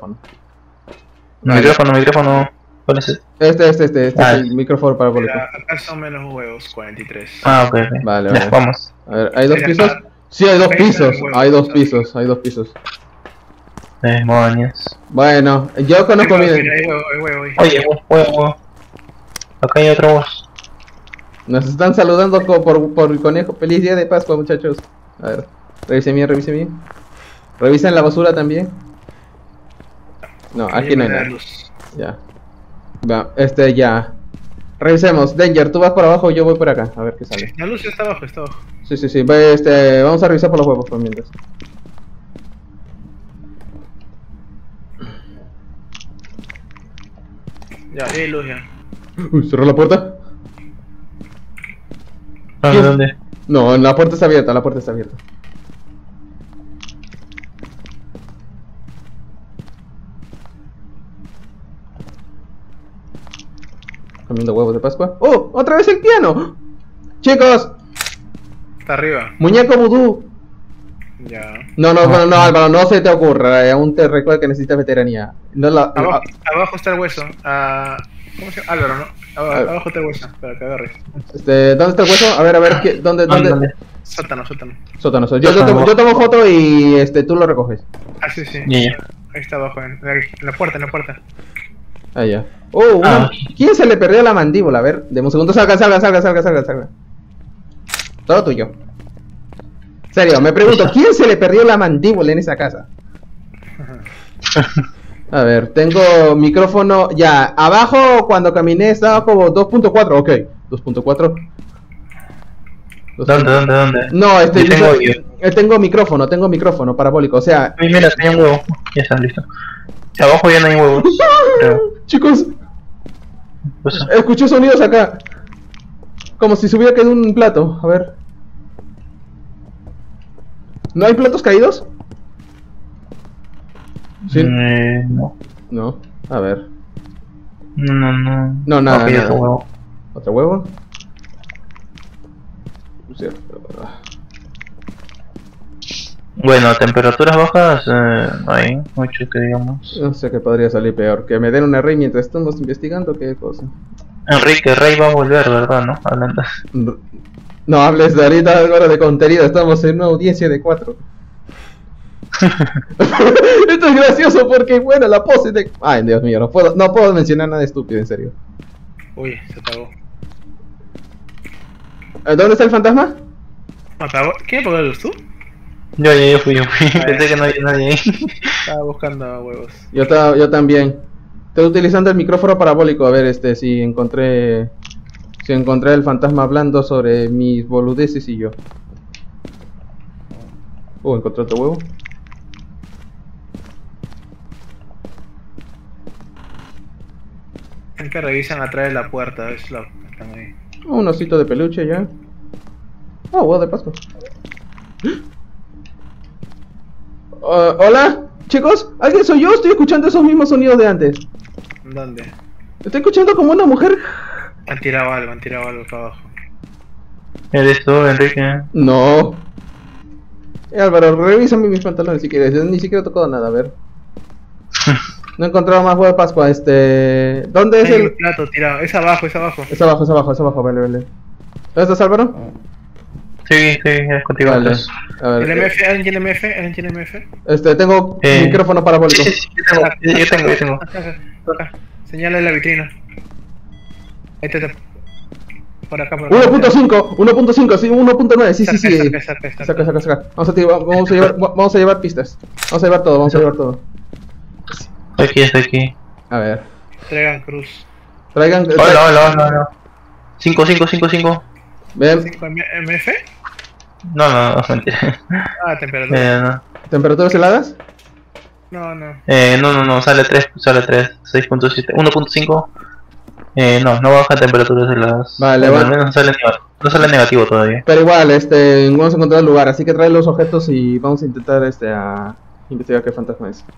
Vale. Micrófono. ¿Cuál es ese? Este es el micrófono parabólico. Acá son menos huevos, 43. Ok. Vale. Vamos. A ver, ¿hay 2 pisos? Sí, hay 2 pisos. Hay 2 pisos. Demonios. Bueno, yo conozco bien. Hay huevo. Oye, huevo. Acá hay otro voz. Nos están saludando por el conejo. Feliz día de Pascua, muchachos. A ver, revisen bien. Revisen la basura también. No, aquí no hay nada. Ya. Ya. Revisemos. Danger, tú vas por abajo, yo voy por acá. A ver qué sale. La luz está abajo, Sí. Vamos a revisar por los huevos por mientras. Ya, hay luz ya. ¿Cerró la puerta? ¿Dónde? No, la puerta está abierta, Comiendo huevos de Pascua. ¡Oh! ¡Otra vez el piano! Chicos, Está arriba. muñeco vudú. Ya. No, Álvaro, no se te ocurra. Aún te recuerdo que necesitas veteranía. No la... Abajo está el hueso. ¿Cómo se llama? Álvaro, ¿no? Abajo está el hueso, para que agarres. ¿Dónde está el hueso? A ver, ¿dónde? Sótano. Sótano. Yo tomo foto y tú lo recoges. Sí. Ya. Ahí está abajo, en la puerta. Ah, ya. ¿Quién se le perdió la mandíbula? A ver, deme un segundo. Salga. Todo tuyo. Serio, me pregunto, ¿quién se le perdió la mandíbula en esa casa? A ver, tengo micrófono. Ya, abajo cuando caminé estaba como 2.4. Ok, 2.4. ¿Dónde? No, tengo micrófono parabólico, o sea... Mira, tenía un huevo. Ya está, listo. Abajo ya no hay huevos. Chicos, escuché sonidos acá. Como si se hubiera caído un plato, a ver. ¿No hay platos caídos? ¿Sí? No. No, a ver. No, nada. Okay, otro huevo. ¿Otro huevo? Bueno, temperaturas bajas, no hay mucho que digamos. No sé qué podría salir peor. Que me den una rey mientras estamos investigando, qué cosa. Enrique Rey va a volver, ¿verdad? ¿No? Hablando. No hables de ahorita ahora de contenido, estamos en una audiencia de 4. Esto es gracioso porque, bueno, la pose de... Ay, Dios mío, no puedo mencionar nada estúpido, en serio. Uy, se apagó. ¿Dónde está el fantasma? ¿Apagó? ¿Quién apagó la luz, tú? Yo fui. Pensé que no había nadie ahí. Estaba buscando huevos. Yo también. Estoy utilizando el micrófono parabólico, a ver si encontré el fantasma hablando sobre mis boludeces y yo. Encontré otro huevo. Siempre revisan atrás de la puerta, es lo que están ahí. Un osito de peluche ya. Huevo de Pascua. Hola, chicos, ¿alguien soy yo? Estoy escuchando esos mismos sonidos de antes. ¿Dónde? Estoy escuchando como una mujer. Han tirado algo para abajo. ¿Eres tú, Enrique? No. Álvaro, revísame mis pantalones si quieres. Yo ni siquiera he tocado nada, a ver. No he encontrado más huevo de Pascua. ¿Dónde es el plato tirado? Es abajo. Es abajo, vale. ¿Dónde estás, Álvaro? Sí, es contigo. Vale. A ver, ¿El ¿Alguien MF? Tengo micrófono parabólico. Sí, yo tengo. Acá. Señala la vitrina. Ahí está. Por acá. 1.5, sí, 1.9, sí. Saca. Vamos a llevar pistas. Vamos a llevar todo. Estoy aquí. A ver. Traigan cruz. Hola. 5. Ven. 5 MF. No, mentira. Temperatura. No. ¿Temperaturas heladas? No, sale 3, 6.7, 1.5. No baja temperaturas heladas. Vale, al menos no sale negativo todavía. Pero igual, vamos a encontrar el lugar, así que trae los objetos y vamos a intentar a investigar qué fantasma es.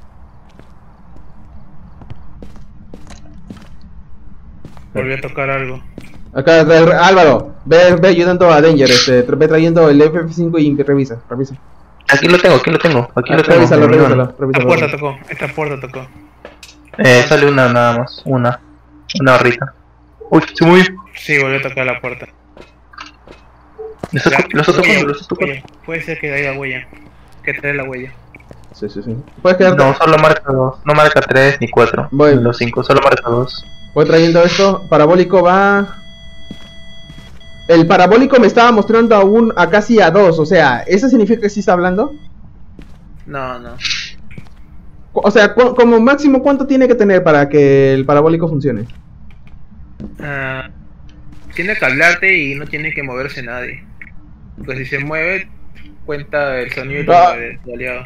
Volví a tocar algo. Acá, Álvaro, ve ayudando a Danger, ve trayendo el F5 y revisa. Aquí lo tengo. Revísalo. Esta puerta tocó. Sale una nada más, una barrita. Uy, se movió. Sí, volvió a tocar la puerta. Los está tocando. Puede ser que haya huella. Que trae la huella. Sí. ¿Puedes quedarte? No, solo marca 2. No marca 3 ni 4. Los 5, solo marca 2. Voy trayendo esto. Parabólico va... El parabólico me estaba mostrando a casi a 2. O sea, ¿eso significa que sí está hablando? No. O sea, como máximo, ¿cuánto tiene que tener para que el parabólico funcione? Tiene que hablarte y no tiene que moverse nadie. Pues si se mueve, cuenta el sonido del aliado.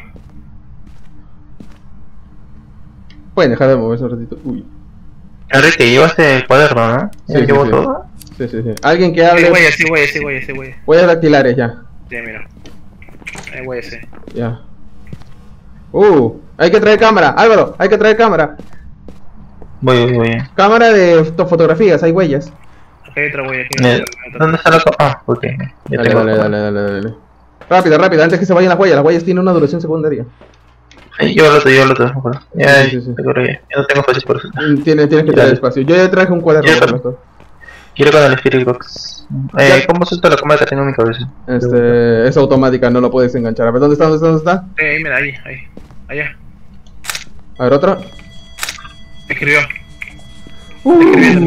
Pueden dejar de moverse un ratito. Uy. Enrique, llevaste el cuaderno, ¿no? Sí. ¿Llevo todo? Sí. Alguien que hable. Sí, huella. Huellas dactilares, ya. Ya, mira. Huella, sí. Ya. Hay que traer cámara. Álvaro, hay que traer cámara. Voy. Cámara de fotografías, hay huellas. Ok, hay otra huella aquí. ¿Dónde está la cámara? Ah, ok. Ya tengo la cámara. Dale. Rápido, antes que se vayan las huellas tienen una duración secundaria. Yo lo tengo. Ya, Sí. ya no tengo espacio por eso. Tienes que tener espacio. Yo ya traje un cuaderno para esto. Quiero con el Spirit Box. ¿Cómo suelto la cámara que tengo en mi cabeza? Es automática, no lo puedes enganchar. A ver, ¿dónde está? Mira, ahí. Allá. A ver, otro. Escribió. Uy,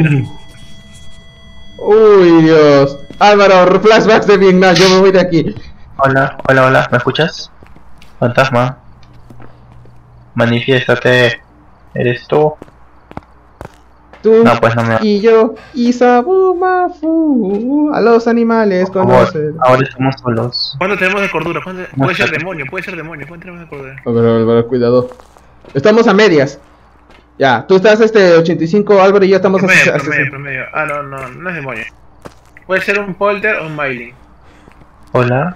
Dios. Álvaro, flashbacks de Vietnam, yo me voy de aquí. Hola, ¿me escuchas? Fantasma. Manifiéstate. ¿Eres tú? Tú No, pues no me... y yo y Sabumafu. A los animales conocer. Ahora estamos solos. ¿Cuánto tenemos de cordura? Puede ser demonio. ¿Cuánto tenemos de cordura? Álvaro, cuidado. Estamos a medias. Ya, tú estás 85, Álvaro y yo estamos promedio. Ah, no es demonio. Puede ser un polter o un myling. Hola.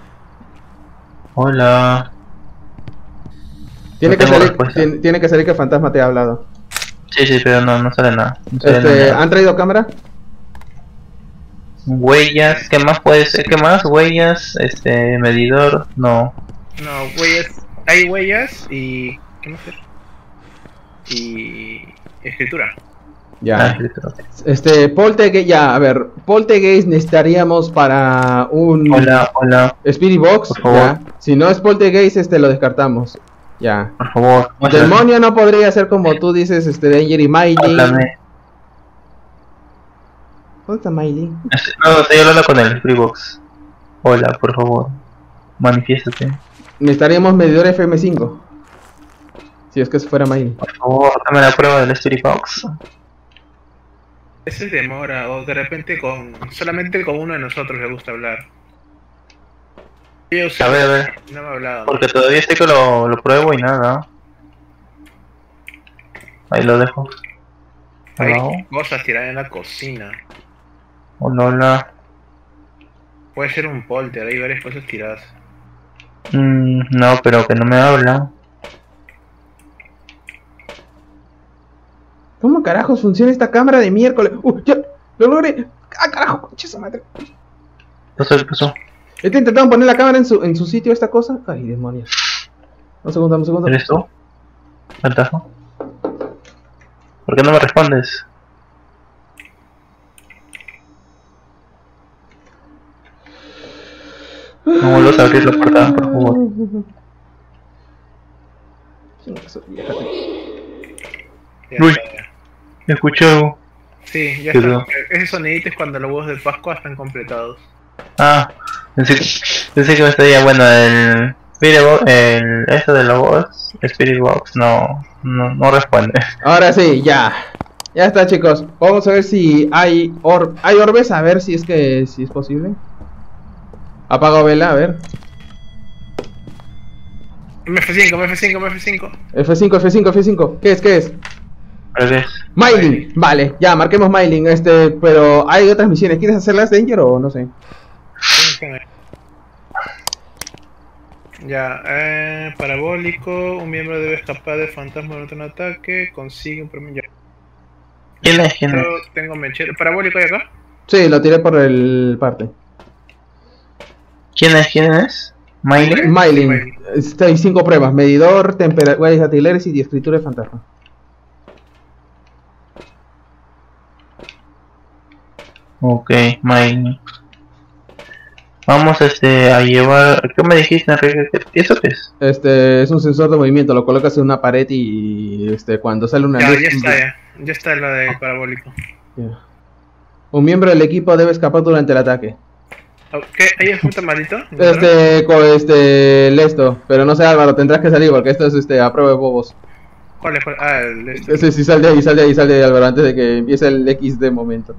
Tiene que salir que el fantasma te ha hablado. Sí, pero no sale nada. ¿Han traído cámara? Huellas, ¿qué más puede ser? ¿Qué más? Huellas, medidor, no. No, huellas. Hay huellas y... ¿qué más es? Y... escritura. Ya. Poltergeist, ya, a ver, Poltergeist necesitaríamos para un... Hola. Spirit Box, ya. Si no es Poltergeist, lo descartamos. Ya. Por favor. Demonio no podría ser como tú dices, Danger y Miley. ¿Dónde está Miley? No, estoy hablando con el Spirit Box. Hola, por favor. Manifiéstate. Necesitaríamos medidor FM5. Si es que fuera Miley. Por favor, dame la prueba del Spirit Box. Ese demora, o de repente solamente con uno de nosotros le gusta hablar. A ver. No me ha hablado. Porque todavía estoy que lo pruebo y nada. Ahí lo dejo. Hay cosas tiradas en la cocina. Hola. Puede ser un polter, hay varias cosas tiradas. No, pero que no me habla. ¿Cómo carajos funciona esta cámara de miércoles? ¡Ya! ¡Lo logré! ¡Ah, carajo! ¡Concha esa madre! ¿Qué pasó? Estoy intentando poner la cámara en su sitio, esta cosa. Ay, demonios. Un segundo. ¿Eres tú? ¿Fantasma? ¿Por qué no me respondes? No vuelvas a abrir la puerta, por favor. Uy, escuché algo. Sí, ya está. Ese sonidito es cuando los huevos de Pascua están completados. Ah, pensé que me estaría bueno el esto de los bots, Spirit Box no responde. Ahora sí, ya está, chicos. Vamos a ver si hay orbes, a ver si es posible. Apago vela, a ver. F5. F5. ¿Qué es? ¿Qué es? Myling, vale, ya, marquemos Myling, pero hay otras misiones. ¿Quieres hacerlas, Danger, o no sé? Ya, parabólico, un miembro debe escapar del fantasma durante un ataque, consigue un premio. ¿Quién es? Tengo mechero. ¿Parabólico hay acá? Sí, lo tiré por el parte. ¿Quién es? Myling. Hay 5 pruebas: medidor, huellas dactilares y escritura de fantasma. Ok, Myling. Vamos a llevar... ¿Qué me dijiste, Enrique? ¿Eso qué es? Es un sensor de movimiento, lo colocas en una pared y cuando sale una luz... Ya está la de parabólico. Yeah. Un miembro del equipo debe escapar durante el ataque. ¿Qué? ¿Ahí es puta maldito? Lesto, pero no sé, Álvaro, tendrás que salir porque esto es a prueba de bobos. ¿Cuál es? Ah, el Lesto. Sí, sal de ahí, Álvaro, antes de que empiece el XD momento.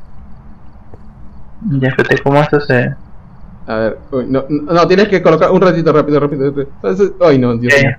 Ya, fíjate cómo esto se... A ver, no, tienes que colocar un ratito, rápido. Ay, no, Dios mío.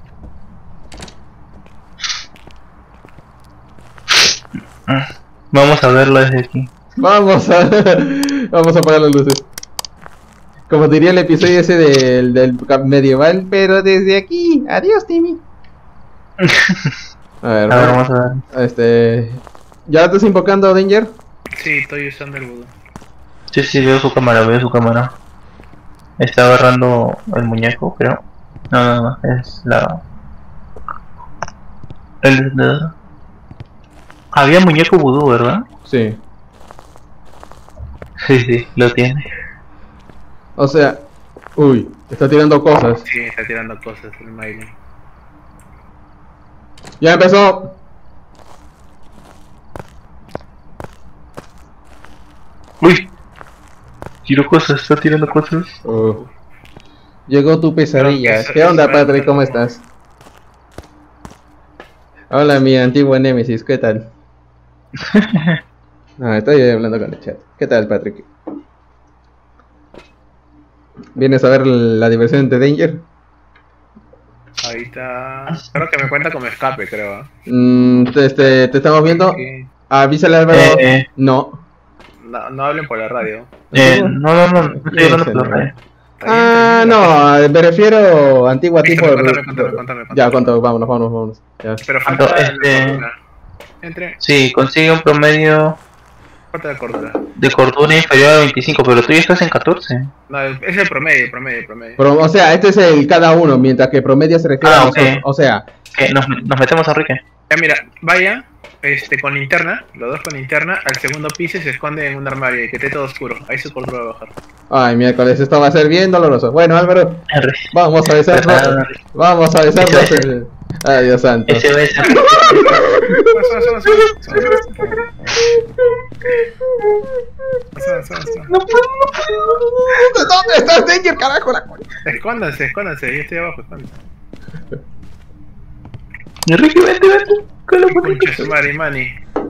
Vamos a verlo desde aquí. Vamos a apagar las luces. Como diría el episodio ese del medieval, pero desde aquí. Adiós, Timmy. A ver, vamos a ver. ¿Ya estás invocando Danger? Sí, estoy usando el voodoo. Sí, veo su cámara, Está agarrando el muñeco, creo. No, es la... Había muñeco vudú, ¿verdad? Sí. Sí, lo tiene. O sea... Uy, está tirando cosas. Sí, está tirando cosas el Miley. ¡Ya empezó! ¡Uy! Está tirando cosas. Llegó tu pesadilla. ¿Qué onda, Patrick? ¿Cómo estás? Hola, mi antiguo Némesis, ¿qué tal? Estoy hablando con el chat. ¿Qué tal, Patrick? ¿Vienes a ver la diversión de Danger? Ahorita... Creo que me cuenta como escape, creo. Te estamos viendo. Avísale al Álvaro. No, no hablen por la radio. No estoy hablando por la radio. No, me refiero antigua tipo. Cuéntame. Ya, vámonos. Ya. Pero falta Entre. Sí, consigue un promedio Falta de cordura. de cordura inferior a 25, pero tú ya estás en 14. No, es el promedio. Pero, o sea, este es el cada uno, mientras que promedio se refiere a nosotros. O sea, nos metemos a Enrique. Ya mira, vaya con linterna, los dos con linterna, al segundo piso y se esconde en un armario y que esté todo oscuro. Ahí su cordura va a bajar. Ay, miércoles, esto va a ser bien doloroso. Bueno, Álvaro, vamos a besarnos. Ay, Dios santo. ¿Dónde estás, Danger, carajo? Escóndanse, yo estoy abajo, escóndanse. Enrique, vente. Concha su madre, mani.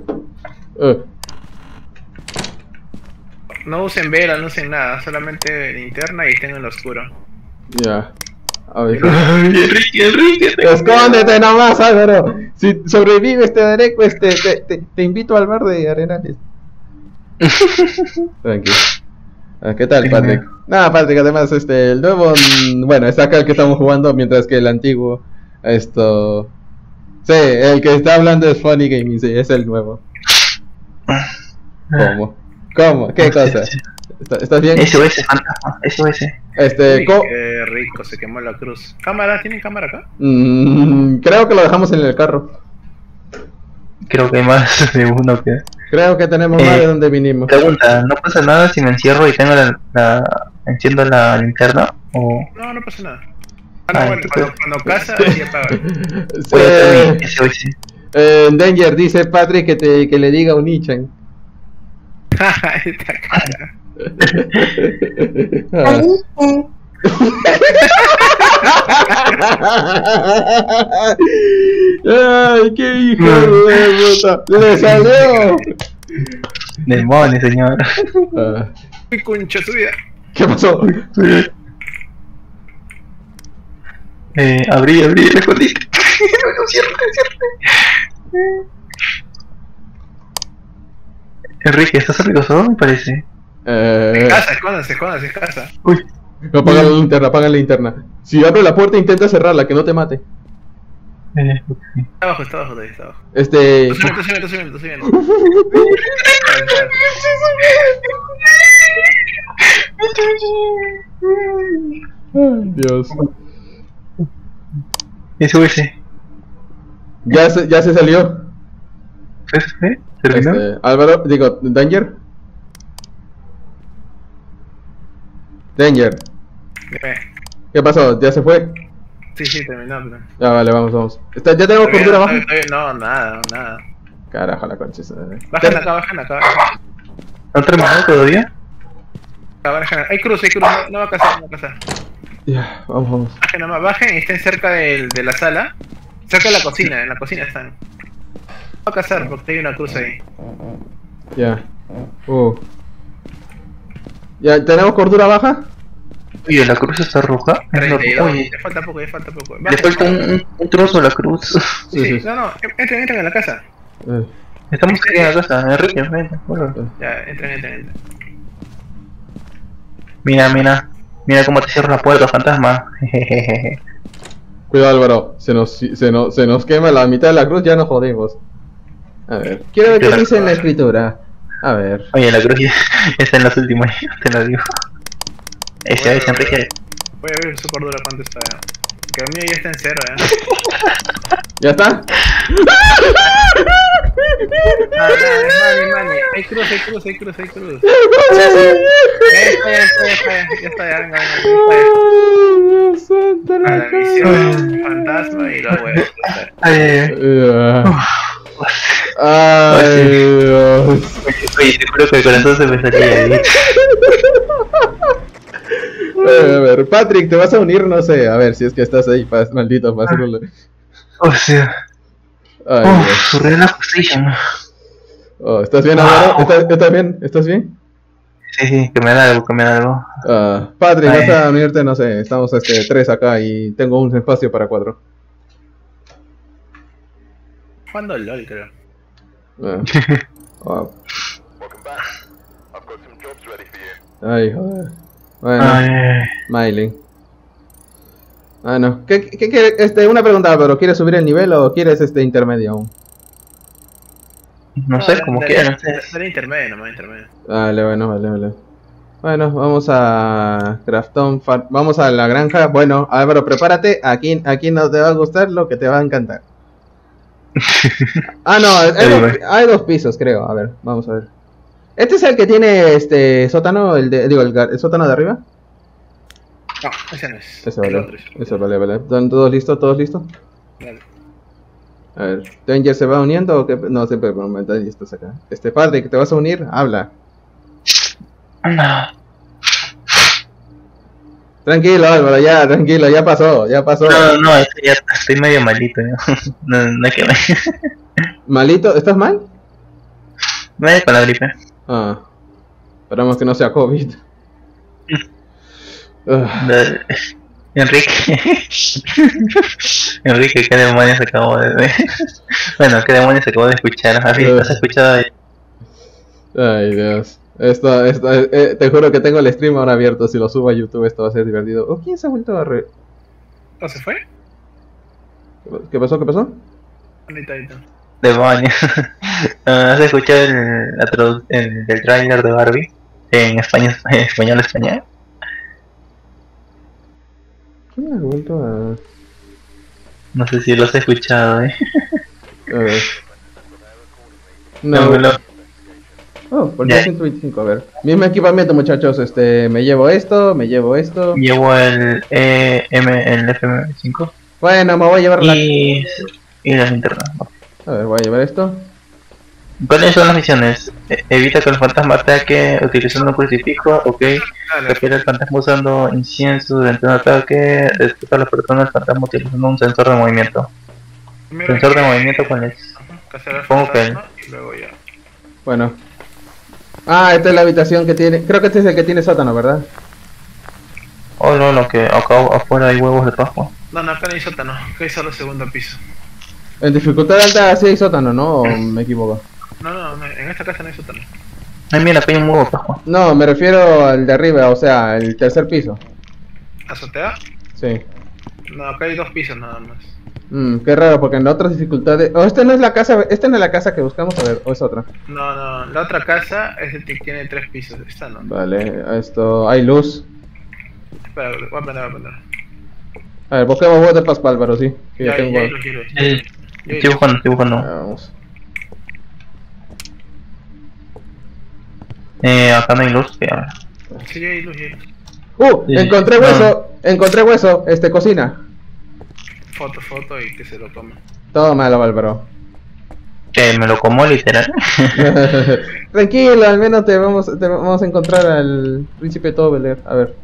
No usen vela, no usen nada, solamente linterna y estén en lo oscuro. Ya. A ver. Enrique. Escóndete nomás, Álvaro. Si sobrevives te daré, te invito al bar de Arenales. Tranquilo. ¿Qué tal, Patrick? Nada, Patrick, además el nuevo, bueno, es acá el que estamos jugando, mientras que el antiguo, sí, el que está hablando es Funny Gaming, sí, es el nuevo. ¿Cómo? ¿Qué cosa? ¿Estás bien? SOS, fantasma, SOS. Qué rico, se quemó la cruz. ¿Cámara? ¿Tienen cámara acá? Creo que lo dejamos en el carro. Creo que hay más de uno que... Creo que tenemos más de donde vinimos. Pregunta, ¿no pasa nada si me encierro y tengo enciendo la linterna? ¿O...? No pasa nada. Bueno, cuando casa, ahí apaga. SOS. Danger dice Patrick que le diga un Nichan. Esta cara. Ay, qué hijo de puta. ¡Le salió! Demonios, señor. ¡Qué concha su vida! ¿Qué pasó? Abrí, le escondí. Cierra. Enrique, ¿estás orgulloso? Me parece. En casa, escóndanse, casa. Uy. Apaga la linterna. Si abre la puerta, intenta cerrarla, que no te mate. Está abajo. Está abajo. Estoy subiendo. Dios. SOS. Ya se salió. ¿Se terminó? Álvaro, digo, Danger. ¿Qué pasó? ¿Ya se fue? Sí, terminó. Ya, vale, vamos. ¿Ya tenemos cordura abajo? No, nada. Carajo, la concha. Bajan acá. ¿No han terminado todavía? Hay cruz, no va a casar. Ya, vamos. Bajen y estén cerca de la sala. Cerca de la cocina, en la cocina están. No va a casar porque hay una cruz ahí. Ya. ¿Ya tenemos cordura baja? Oye, la cruz está roja. 32, ya falta poco. Le falta un trozo a la cruz. Sí. No, entren en la casa. Estamos aquí en la casa, Enrique, ven. Ya, entren. Mira cómo te cierro la puerta, fantasma. Cuidado, Álvaro, se nos quema la mitad de la cruz, ya nos jodimos. A ver, quiero ver qué dice en la escritura. A ver. Oye, la cruz ya está en los últimos, te lo digo. Ese es Enrique. Voy a ver su cordura cuánto está ya. Que el mío ya está en 0 ya. ¿Ya está? Mani. Hay cruz. Ya está, venga. A la misión fantasma y luego voy a explotar. Ay, Dios. Oye, te juro que el corazón se me salía ahí. A ver, Patrick, ¿te vas a unir? No sé, a ver si es que estás ahí, maldito, para hacerlo. O sea. Ay, surreal position. Oh, ¿estás bien, Álvaro? ¿Estás bien? ¿Estás bien? Sí, que me da algo, Patrick, vas a unirte, no sé, estamos 3 acá y tengo un espacio para 4. Jugando al LOL, creo. Oh. Ay, joder. Bueno, Miley. No. ¿Qué quieres? Una pregunta, pero ¿quieres subir el nivel o quieres intermedio aún? No sé, como quieras. Será intermedio, nomás intermedio. Vale. Bueno, vamos a Crafton, vamos a la granja. Bueno, Álvaro, prepárate. Aquí no te va a gustar lo que te va a encantar. No, hay 2 pisos, creo. A ver, vamos a ver. ¿Este es el que tiene sótano? El sótano de arriba. No, ese no es. Ese vale. ¿Están todos listos? Vale. A ver, ¿Danger se va uniendo o qué? No, siempre por un momento ya estás acá. Padre, ¿que te vas a unir? Habla. Tranquilo, Álvaro, ya pasó. No, es que ya estoy medio malito, no es que me... ¿Malito? ¿Estás mal? Medio con la gripe. Esperamos que no sea COVID. Enrique, ¿qué demonios acabo de ver? Bueno, ¿qué demonios acabo de escuchar? ¿Has escuchado ahí? Ay, Dios. Te juro que tengo el stream ahora abierto. Si lo subo a YouTube, esto va a ser divertido. ¿Quién se ha vuelto a ¿No se fue? ¿Qué pasó? Ahorita. Demonios. ¿Has escuchado el trailer de Barbie? En español. ¿Quién ha vuelto a...? No sé si lo has escuchado, A ver. No. Por 125, a ver. Mismo equipamiento, muchachos. Me llevo esto. Llevo el FM5. Bueno, me voy a llevar y la linterna. A ver, voy a llevar esto. ¿Cuáles son las misiones? Evita que el fantasma ataque utilizando un crucifijo, Refiere al fantasma usando incienso durante un ataque. Despierta a la persona del fantasma utilizando un sensor de movimiento. ¿Sensor de movimiento cuál es? Supongo que luego ya. Bueno. Esta es la habitación que tiene... Creo que este es el que tiene sótano, ¿verdad? No, que acá afuera hay huevos de Pascua. No, acá no hay sótano. Acá hay solo segundo piso. En dificultad alta sí hay sótano, ¿no? ¿O me equivoco? No, en esta casa no hay sótano. Mira, acá hay un huevo de Pascua. No, me refiero al de arriba, o sea, el tercer piso. ¿Azotea? Sí. No, acá hay 2 pisos nada más. Qué raro, porque en otras dificultades... esta no es la casa que buscamos, a ver, o es otra. No, la otra casa es el que tiene 3 pisos, esta no. Vale, hay luz. Espera, voy a prender. A ver, busquemos huevos de Pascua, Álvaro, sí. Ya tengo. Estoy buscando. Vamos. Acá no hay luz, Sí, hay luz. Encontré hueso, cocina. Foto y que se lo tome. Tómalo, Álvaro. Que me lo como literal. Tranquilo, al menos te vamos a encontrar al príncipe Tobeler. A ver.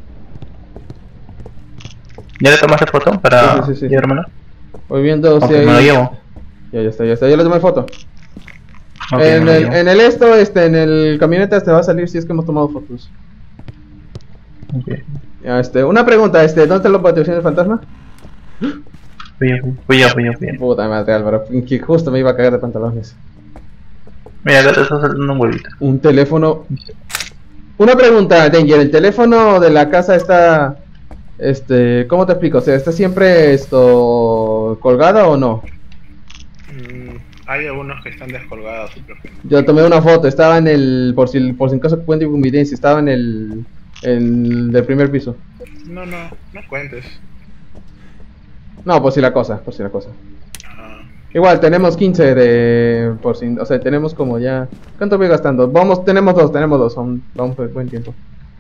¿Ya le tomaste foto para llevármelo? Voy viendo si hay... me lo llevo. Ya está, ya le tomé foto. Okay, en el camioneta te va a salir si es que hemos tomado fotos. Okay. Ya, una pregunta, ¿dónde está la protección del fantasma? Voy yo. Puta madre, Álvaro, que justo me iba a cagar de pantalones. Mira, acá te está saltando un huevito. Un teléfono. Una pregunta, Danger, ¿el teléfono de la casa está ¿Cómo te explico? O sea, ¿está siempre esto colgada o no? Hay algunos que están descolgados. Yo tomé una foto, estaba en el, por si en caso cuente convivencia, estaba en el del primer piso. No cuentes. No, por si la cosa. Igual, tenemos 15 de, por si, o sea, tenemos como ya, ¿cuánto voy gastando? Tenemos dos, vamos por buen tiempo.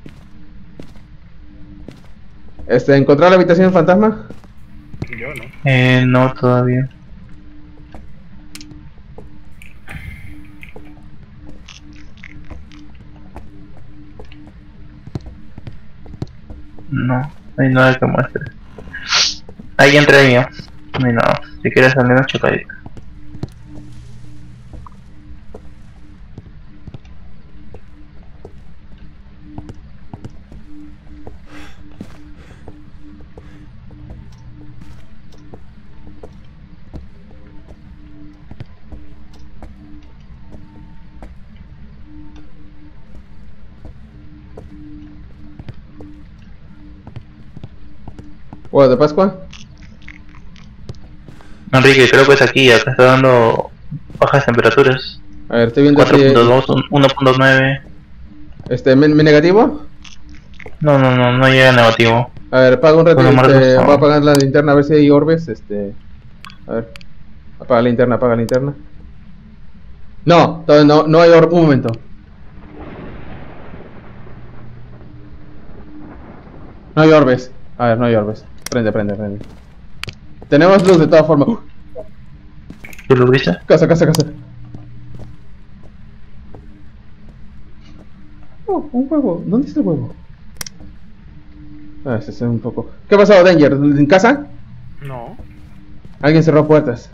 ¿Encontrar la habitación fantasma? Yo no. No, todavía. No hay nada que muestre. Ahí entré yo. No hay nada. Si quieres al menos chocadita. ¿Huevo de Pascua? Enrique, creo que es aquí. Acá está dando bajas temperaturas. A ver, estoy viendo 4.2, 1.9. ¿Mi negativo? No llega negativo. A ver, apaga un rato, Bueno, Marcos, voy a apagar la linterna a ver si hay orbes, a ver, apaga la linterna. No, todavía no hay orbes, un momento. No hay orbes, a ver, no hay orbes, prende. Tenemos luz de todas formas. ¿Tú lo viste? Casa. Oh, un huevo, ¿dónde está el huevo? Ese es un poco. ¿Qué ha pasado, Danger? ¿En casa? No. Alguien cerró puertas.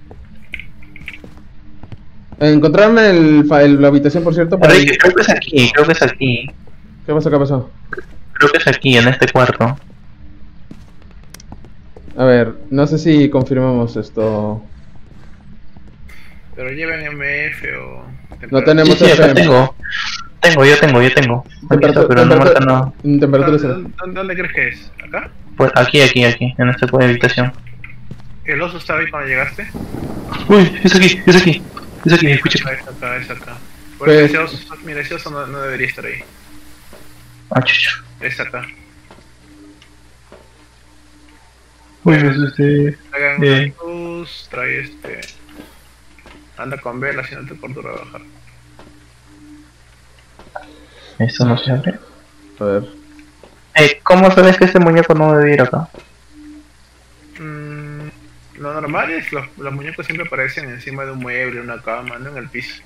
¿Encontraron la habitación, por cierto? Enrique, creo que es aquí. ¿Qué pasó? Creo que es aquí, en este cuarto. A ver, no sé si confirmamos esto. Pero lleven MF o... No tenemos Sí, FM. yo tengo. Pero no marca nada. Temperatura cero. ¿Dónde crees que es? ¿Acá? Pues aquí, en esta habitación. ¿El oso estaba ahí cuando llegaste? Uy, es aquí, escucha. Es acá. Pues- Mira, ese oso no debería estar ahí. Ah, chucho. Es acá. Uy, es Hagan una luz, trae anda con vela si no te por duro bajar. Esto no se abre. A ver. ¿Cómo sabes que este muñeco no debe ir acá? Lo normal es los muñecos siempre aparecen encima de un mueble, una cama, no en el piso.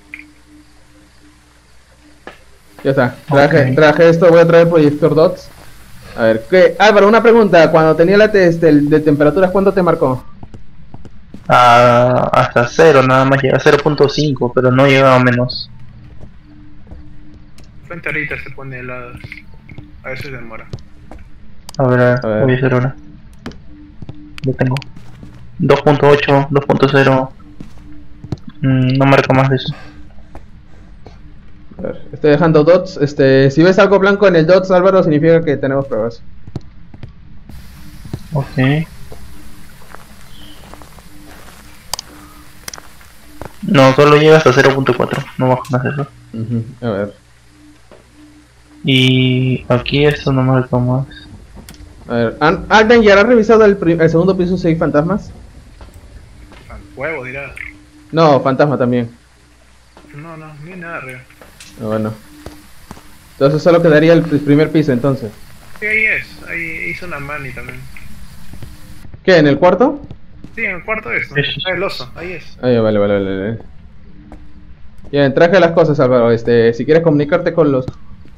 Ya está. Ok. Traje esto, voy a traer proyector dots. A ver, ¿qué? Álvaro, una pregunta. Cuando tenía la test de temperaturas, ¿cuánto te marcó? Hasta 0, nada más llega a 0.5, pero no llega a menos. Frente ahorita se pone heladas. A veces demora. A ver, A ver. voy a hacer una. Lo tengo. 2.8, 2.0. No marca más de eso. A ver, estoy dejando dots. Si ves algo blanco en el dots, Álvaro, significa que tenemos pruebas. Ok. No, solo llega hasta 0.4, no baja más de eso. A ver. Y aquí esto no marca más. A ver, ¿alguien ya ha revisado el segundo piso si hay fantasmas? Huevo, dirá. No, fantasma también. No, ni nada arriba. Bueno. Entonces solo quedaría el primer piso entonces. Sí, ahí es. Ahí hizo una mani también. ¿Qué? ¿En el cuarto? Sí, en el cuarto es, ¿no? Sí. Ah, el oso, ahí es. Ah, ya, vale. Bien, traje las cosas, Álvaro. Si quieres comunicarte con los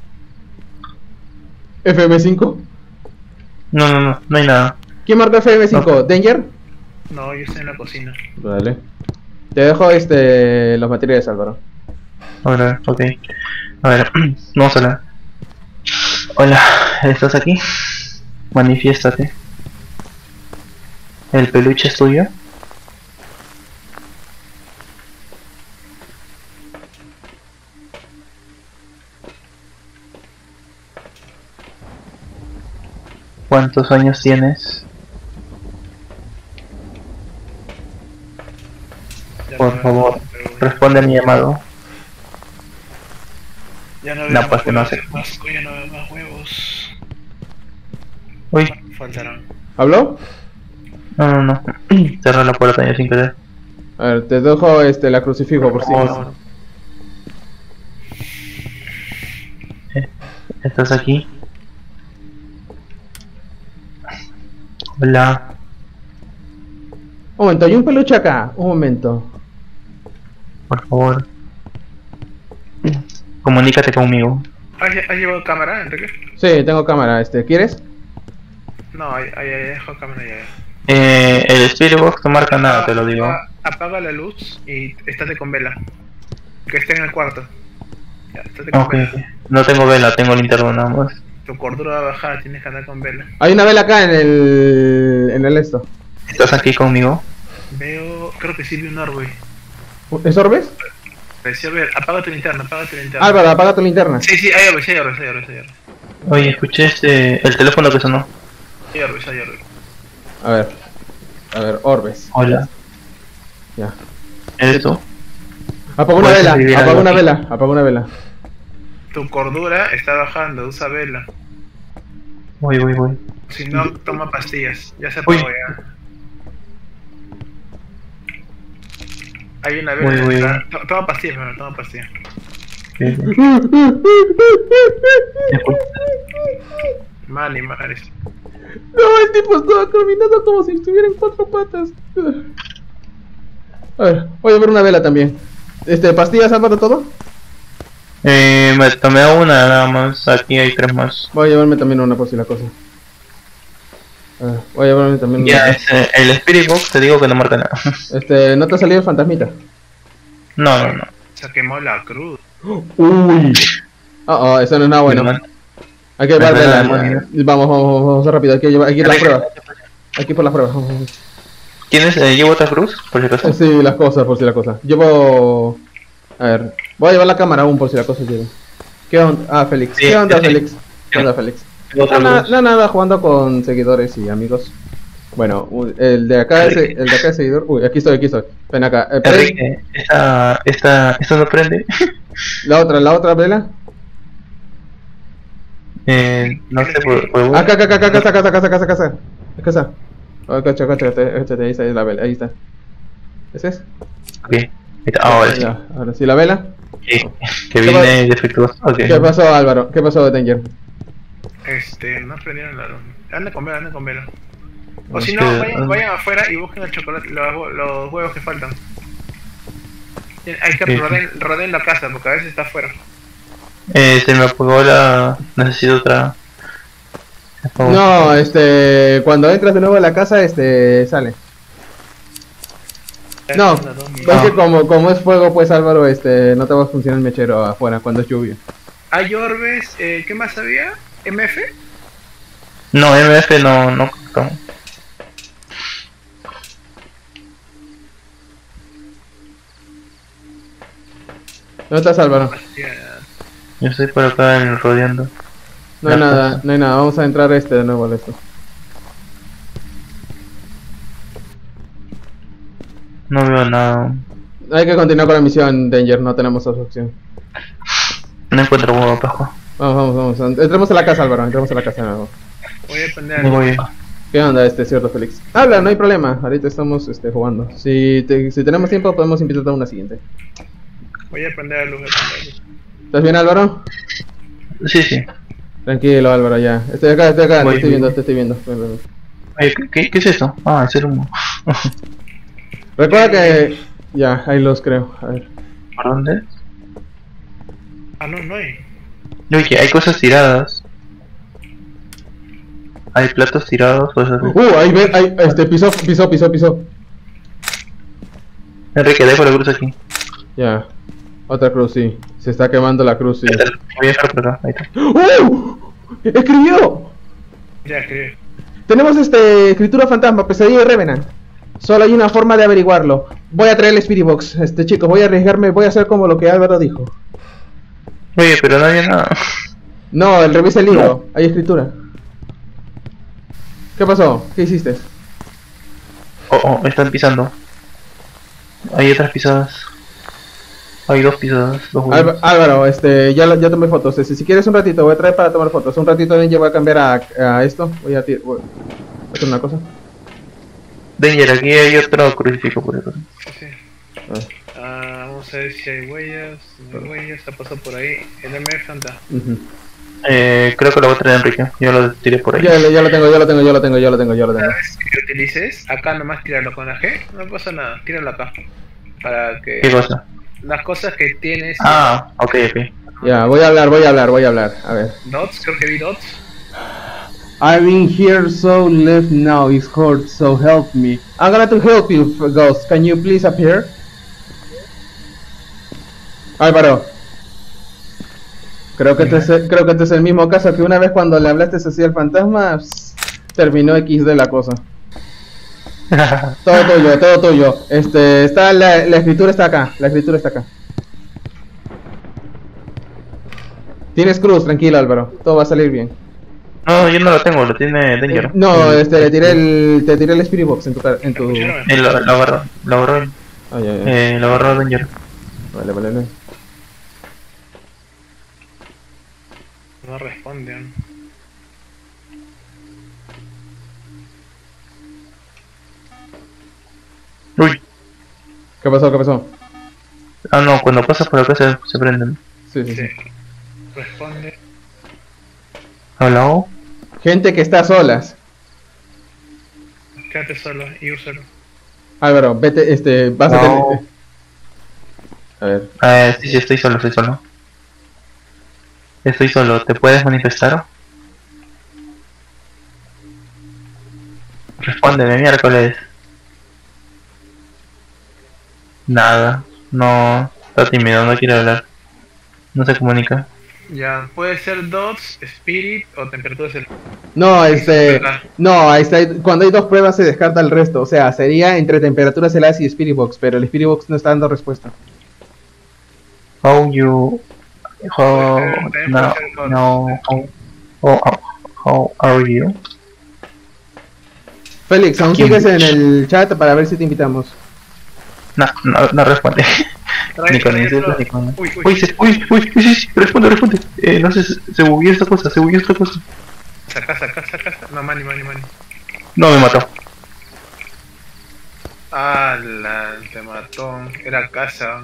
FM5. No hay nada. ¿Quién marcó FM5? No. ¿Danger? No, yo estoy en la cocina. Vale. Te dejo los materiales, Álvaro. Ahora, ok. A ver, vamos a hablar. Hola, ¿estás aquí? Manifiéstate. ¿El peluche es tuyo? Juan, ¿Cuántos años tienes? Por favor, responde a mi llamado. Ya no No, pues que no sé. Ya no veo más huevos. Uy, Faltarán. ¿Habló? no. Cerré la puerta ya sin querer. A ver, te dejo la crucifijo por si. Favor. ¿Estás aquí? Hola. Un momento, hay un peluche acá. Un momento. Por favor. Comunícate conmigo. ¿Has llevado cámara, Enrique? Sí, tengo cámara. ¿Quieres? No, ahí dejo cámara ya. El Spirit Box no marca nada, te lo digo. Apaga la luz y estate con vela. Que esté en el cuarto. Ya, estate con Ok, vela. no tengo vela, tengo linterna nada más. Tu cordura va a bajar, tienes que andar con vela. Hay una vela acá en el esto. ¿Estás aquí conmigo? Veo, creo que sí vi un orbe. ¿Es Orbes? Pareció ver, apaga tu linterna, apaga tu linterna. Álvaro, apaga tu linterna. Sí, hay orbes, hay orbes, hay orbes, hay orbes. Oye, escuché el teléfono que sonó. Hay orbes, hay orbes. A ver, Orbes. Hola, Ya. ¿eres tú? Apaga una Puedes vela, escribir apaga algo una aquí. vela, apaga una vela. Tu cordura está bajando, usa vela. Voy. Si no, toma pastillas. Ya se Uy. apagó ya. Hay una vela. Voy. Toma pastillas, hermano, toma pastillas. Mani. No, el tipo estaba caminando como si estuviera en cuatro patas. A ver, voy a ver una vela también. ¿Pastillas, Álvaro, todo? Me tomé una nada más, aquí hay 3 más. Voy a llevarme también una por si la cosa. A ver, voy a llevarme también una. Ya, el Spirit Box te digo que no marca nada. ¿No te ha salido el fantasmita? No. Se quemó la cruz. Uy. Eso no es nada bueno. Hay que llevar Me vela. demonio. Vamos rápido, hay que llevar, aquí las pruebas. Aquí por las pruebas. ¿Tienes, llevo otra cruz? Por si acaso. Sí, las cosas, por si la cosa. Llevo... A ver, voy a llevar la cámara aún por si la cosa llevo. ¿Qué onda? Félix. Sí, ¿Qué onda, sí. Félix? ¿Qué onda, Félix? Llevo otra cruz. Nada, jugando con seguidores y amigos. Bueno, el de acá es seguidor. Uy, aquí estoy. Ven acá. Enrique, esta no prende. La otra vela. No sé por Acá. Casa. Cáchate, ahí está la vela, ahí está. ¿Ese es? Ok, ahí está. Ahora sí. Ya, ahora sí, la vela. Que viene defectuoso. Okay. ¿Qué pasó, Álvaro? ¿Qué paso, Danger? No prendieron la luz. Anda con vela. O si no, vayan afuera y busquen el chocolate, los huevos que faltan. Hay que rodeen la casa porque a veces está afuera. Se me apagó la... Necesito otra... No, cuando entras de nuevo a la casa, sale. No, es que como es fuego, pues Álvaro, no te va a funcionar el mechero afuera cuando es lluvia. Hay orbes, ¿qué más había? ¿MF? No, MF no. ¿Dónde estás, Álvaro? Yo estoy por acá rodeando. No hay nada, vamos a entrar de nuevo al esto. No veo nada. Hay que continuar con la misión, Danger, no tenemos otra opción. No encuentro huevo abajo. Vamos, entremos a la casa, Álvaro, entremos a la casa de nuevo. Voy a prender No voy. ¿Qué onda, cierto Félix? Habla, no hay problema, ahorita estamos jugando. Si tenemos tiempo podemos invitar a una siguiente. Voy a prender la luz, ¿Estás bien, Álvaro? Sí. Tranquilo, Álvaro, ya. Estoy acá, te estoy viendo. Ven. Oye, ¿qué es eso? Es el humo. Recuerda que... Ya, ahí los creo, a ver. ¿Por dónde? No hay. Oye, hay cosas tiradas. Hay platos tirados, cosas así. Ahí pisó. Enrique, dejo la cruz aquí. Ya. Otra cruz, sí. Se está quemando la cruz, sí. Voy a dejar por acá, ahí está. ¡Escribió! Ya escribí. Tenemos escritura fantasma, pesadilla y Revenant. Solo hay una forma de averiguarlo. Voy a traer el Spirit Box. Chicos, voy a arriesgarme, voy a hacer como lo que Álvaro dijo. Oye, pero no había nada. No, revisa el libro, hay escritura. ¿Qué pasó? ¿Qué hiciste? Me están pisando. Hay otras pisadas. Hay dos pisadas, dos huevos. Álvaro, ya tomé fotos. Si quieres un ratito, voy a traer para tomar fotos. Un ratito Danger, voy a cambiar a esto. Voy a hacer una cosa. Danger, aquí hay otro crucifijo por eso. Sí. Vamos a ver si hay huellas. No hay huellas, ha pasado por ahí. El MF anda. Creo que lo voy a traer Enrique. Yo lo tiré por ahí. Ya lo tengo. Cada vez que utilices, acá nomás tirarlo con la G. No pasa nada, tíralo acá. Para que... ¿Qué cosa? Las cosas que tienes... Ok. Ya, voy a hablar. A ver. Dots, creo que vi dots. I've been here so left now, it's hurt, so help me. I'm gonna to help you, Ghost. Can you please appear? Álvaro. Creo que este es el mismo caso que una vez cuando le hablaste así al fantasma, terminó XD la cosa. Todo tuyo. Está la escritura está acá. Tienes cruz, tranquilo Álvaro. Todo va a salir bien. No, yo no lo tengo, lo tiene Danger. No, te tiré el Spirit Box en tu... Lo agarró. Lo agarró Danger. Vale. No responden. Uy. ¿Qué pasó? No, cuando pasas por acá se prenden. Sí. Responde. ¿Hello? Gente que está a solas. Quédate solo y úsalo. Álvaro, vete, vas a tener... A ver. Sí, estoy solo. Estoy solo, ¿te puedes manifestar? Respóndeme, miércoles. Nada, no, está tímido, no quiere hablar. No se comunica. Ya, puede ser dots, spirit o temperatura celular. No, no, cuando hay dos pruebas se descarta el resto. O sea, sería entre temperatura celular y Spirit Box, pero el Spirit Box no está dando respuesta. How are you? Félix, aún sigues en el chat para ver si te invitamos. No responde. Ni con insectos ni con... Uy, responde. No sé, se bugueó esta cosa. Saca. No, mani. No, me mató. Te mató. Era casa.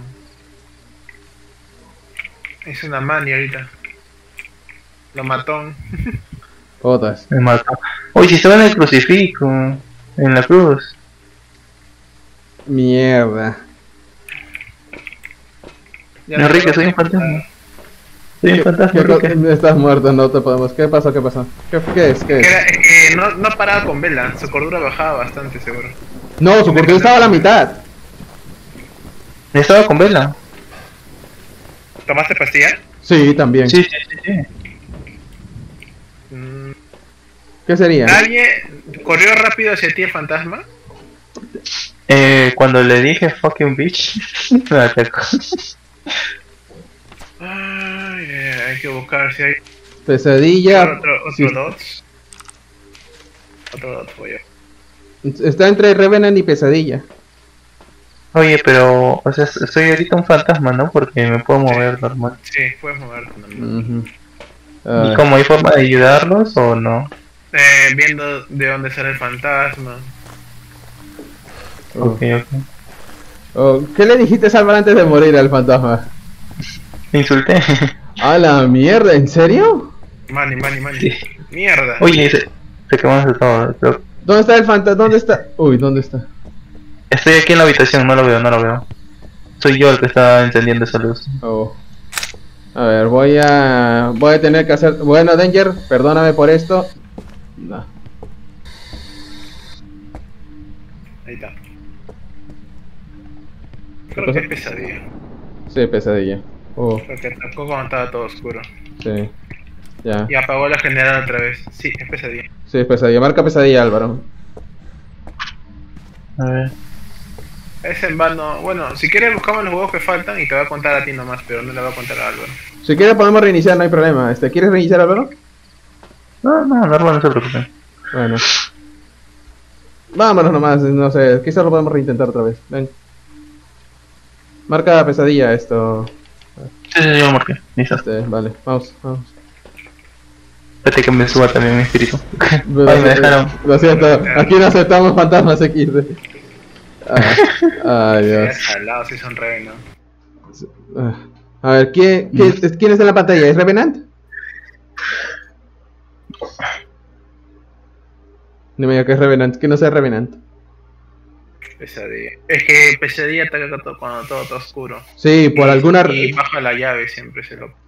Es una mani ahorita. Lo mató. Jodas. Me mató. Oye, si estaba en el crucifijo. En la cruz. Mierda. Enrique, soy un fantasma. Enrique. Estás muerto, no te podemos. ¿Qué pasó? ¿Qué es? No paraba con vela, su cordura bajaba bastante, seguro. No, su cordura estaba a la mitad. Estaba con vela. ¿Tomaste pastilla? Sí, también. Sí. ¿Qué sería? ¿Alguien corrió rápido hacia ti el fantasma? Cuando le dije fucking bitch, me atacó. Hay que buscar si hay... Pesadilla. Otro dots. Otro dots, pollo. Está entre Revenant y Pesadilla. Oye, pero, o sea, soy ahorita un fantasma, ¿no? Porque me puedo mover normal. Sí, puedes moverte normal. ¿Y cómo hay forma de ayudarlos o no? Viendo de dónde sale el fantasma. Ok. ¿Qué le dijiste a Salvar antes de morir al fantasma? Me insulté. A la mierda, ¿en serio? Mani. Sí. Mierda. Oye, se quemó de todo. Pero... ¿Dónde está el fantasma? ¿Dónde está? Uy, ¿dónde está? Estoy aquí en la habitación, no lo veo. Soy yo el que está encendiendo esa luz. A ver, voy a tener que hacer... Bueno, Danger, perdóname por esto. No. Ahí está. Creo que es pesadilla. Sí, pesadilla. Creo que atacó cuando estaba todo oscuro. Sí. Ya. Y apagó la general otra vez. Sí, es pesadilla. Sí, es pesadilla. Marca pesadilla, Álvaro. A ver. Es en vano. Bueno, si quieres buscamos los huevos que faltan y te voy a contar a ti nomás, pero no le voy a contar a Álvaro. Si quieres podemos reiniciar, no hay problema. ¿Quieres reiniciar, Álvaro? No, normal, no se preocupen. Bueno. Vámonos nomás, no sé, quizás lo podemos reintentar otra vez. Ven. Marca pesadilla esto. Sí, yo lo marqué. Listo. Vale, vamos. Espérate que me suba también mi espíritu. Ay, me dejaron. Lo siento, aquí no aceptamos fantasmas X. Ay, Dios. Al lado sí son re, ¿no? A ver, ¿quién está en la pantalla? ¿Es Revenant? No me diga que es Revenant, que no sea Revenant. Pesadilla. Es que pesadilla ataca cuando todo está oscuro. Sí, por alguna razón. Y baja la llave siempre se lo.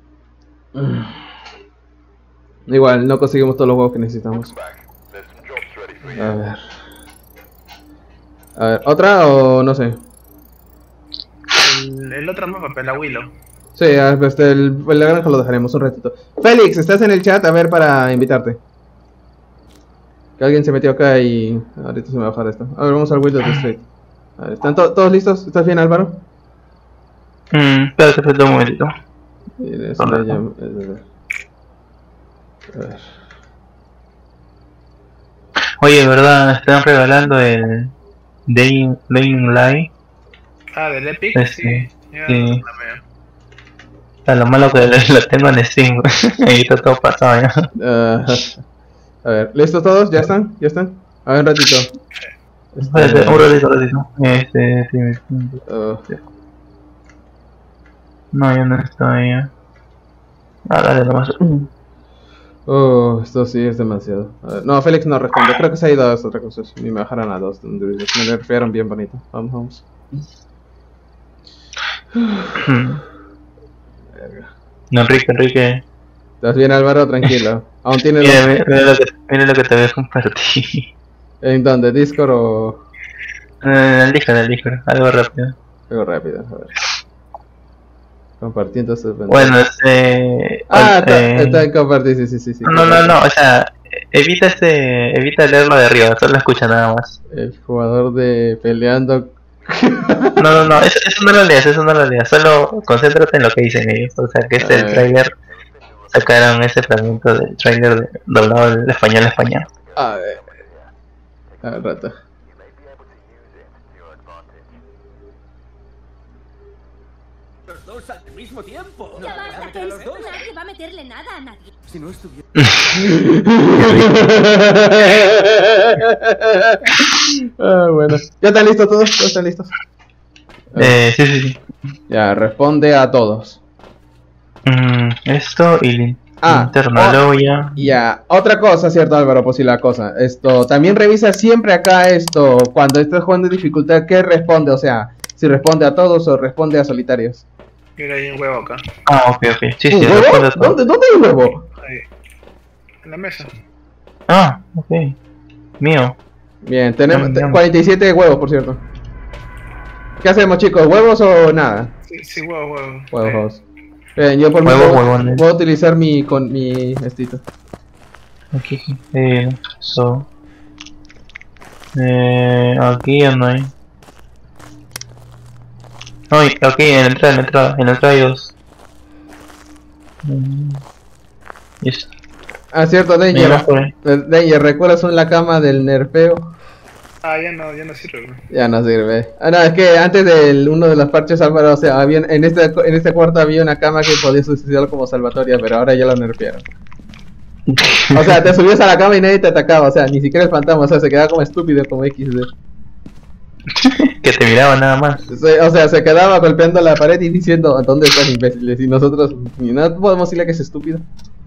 Igual, no conseguimos todos los huevos que necesitamos. A ver, ¿otra o no sé? El otro mapa, pero la Willow. Sí, la granja lo dejaremos un ratito. Félix, ¿estás en el chat? A ver, para invitarte. Que alguien se metió acá y ahorita se me va a bajar esto. A ver, vamos al Wild Street. A ver, ¿están todos listos? ¿Estás bien, Álvaro? Espérate, un momentito. A ver. Oye, ¿verdad? Están regalando el Dying Light. Ah, del Epic, sí. Sí. A lo malo que lo tengo en Steam. Ahí está todo pasado ya. A ver, ¿listos todos? ¿Ya están? A ver, un ratito. Espérate, un ratito. No, ya no estoy ya. Dale nomás. Esto sí es demasiado. A ver, no, Félix no responde. Creo que se ha ido a las otras cosas. Y me bajaron a 2. Me nerfearon bien bonito. Vamos. Enrique. ¿Estás bien, Álvaro? Tranquilo. Aún tienes. Mira lo que te voy a compartir. ¿En dónde? ¿Discord o...? En el Discord. Algo rápido. A ver. Compartiendo sus ventanas. Bueno, está en compartir, sí. No, o sea, evita leerlo de arriba, solo escucha nada más. El jugador de peleando... No, eso no lo leas, solo concéntrate en lo que dicen ellos. O sea, que es el trailer, sacaron ese fragmento del trailer doblado del español a español. A ver, rato. Los dos al mismo tiempo. Ya basta, Ken. Nadie va a meterle nada a nadie. Si no estuviera... Bueno. ¿Ya están listos todos? ¿Todos están listos? Sí. Ya, responde a todos. Esto y linterna luego ya. Ya, otra cosa, cierto, Álvaro, pues sí, la cosa. También revisa siempre acá cuando estés jugando en dificultad, ¿qué responde? O sea, si responde a todos o responde a solitarios. Mira, hay un huevo acá. Ah, ok. Sí, responde a todos. ¿Dónde hay un huevo? Ahí. En la mesa. Ah, ok. Mío. Bien, tenemos 47 huevos, por cierto. ¿Qué hacemos, chicos? ¿Huevos o nada? Sí, huevos. Huevos. Bien, yo por mi puedo utilizar con mi estito. Aquí, aquí ya no hay. No, aquí en la entrada hay dos. Listo. Ah, cierto, Danger, ¿recuerdas la cama del nerfeo? Ah, ya no sirve. Ya no sirve. No, es que antes de uno de los parches, Álvaro, o sea, en este cuarto había una cama que podía sustituirlo como salvatoria, pero ahora ya lo nerfearon. O sea, te subías a la cama y nadie te atacaba, o sea, ni siquiera el fantasma, o sea, se quedaba como estúpido, como XD. Que te miraba nada más. O sea, se quedaba golpeando la pared y diciendo, ¿dónde están, imbéciles? Y nosotros, ni nada podemos decirle que es estúpido.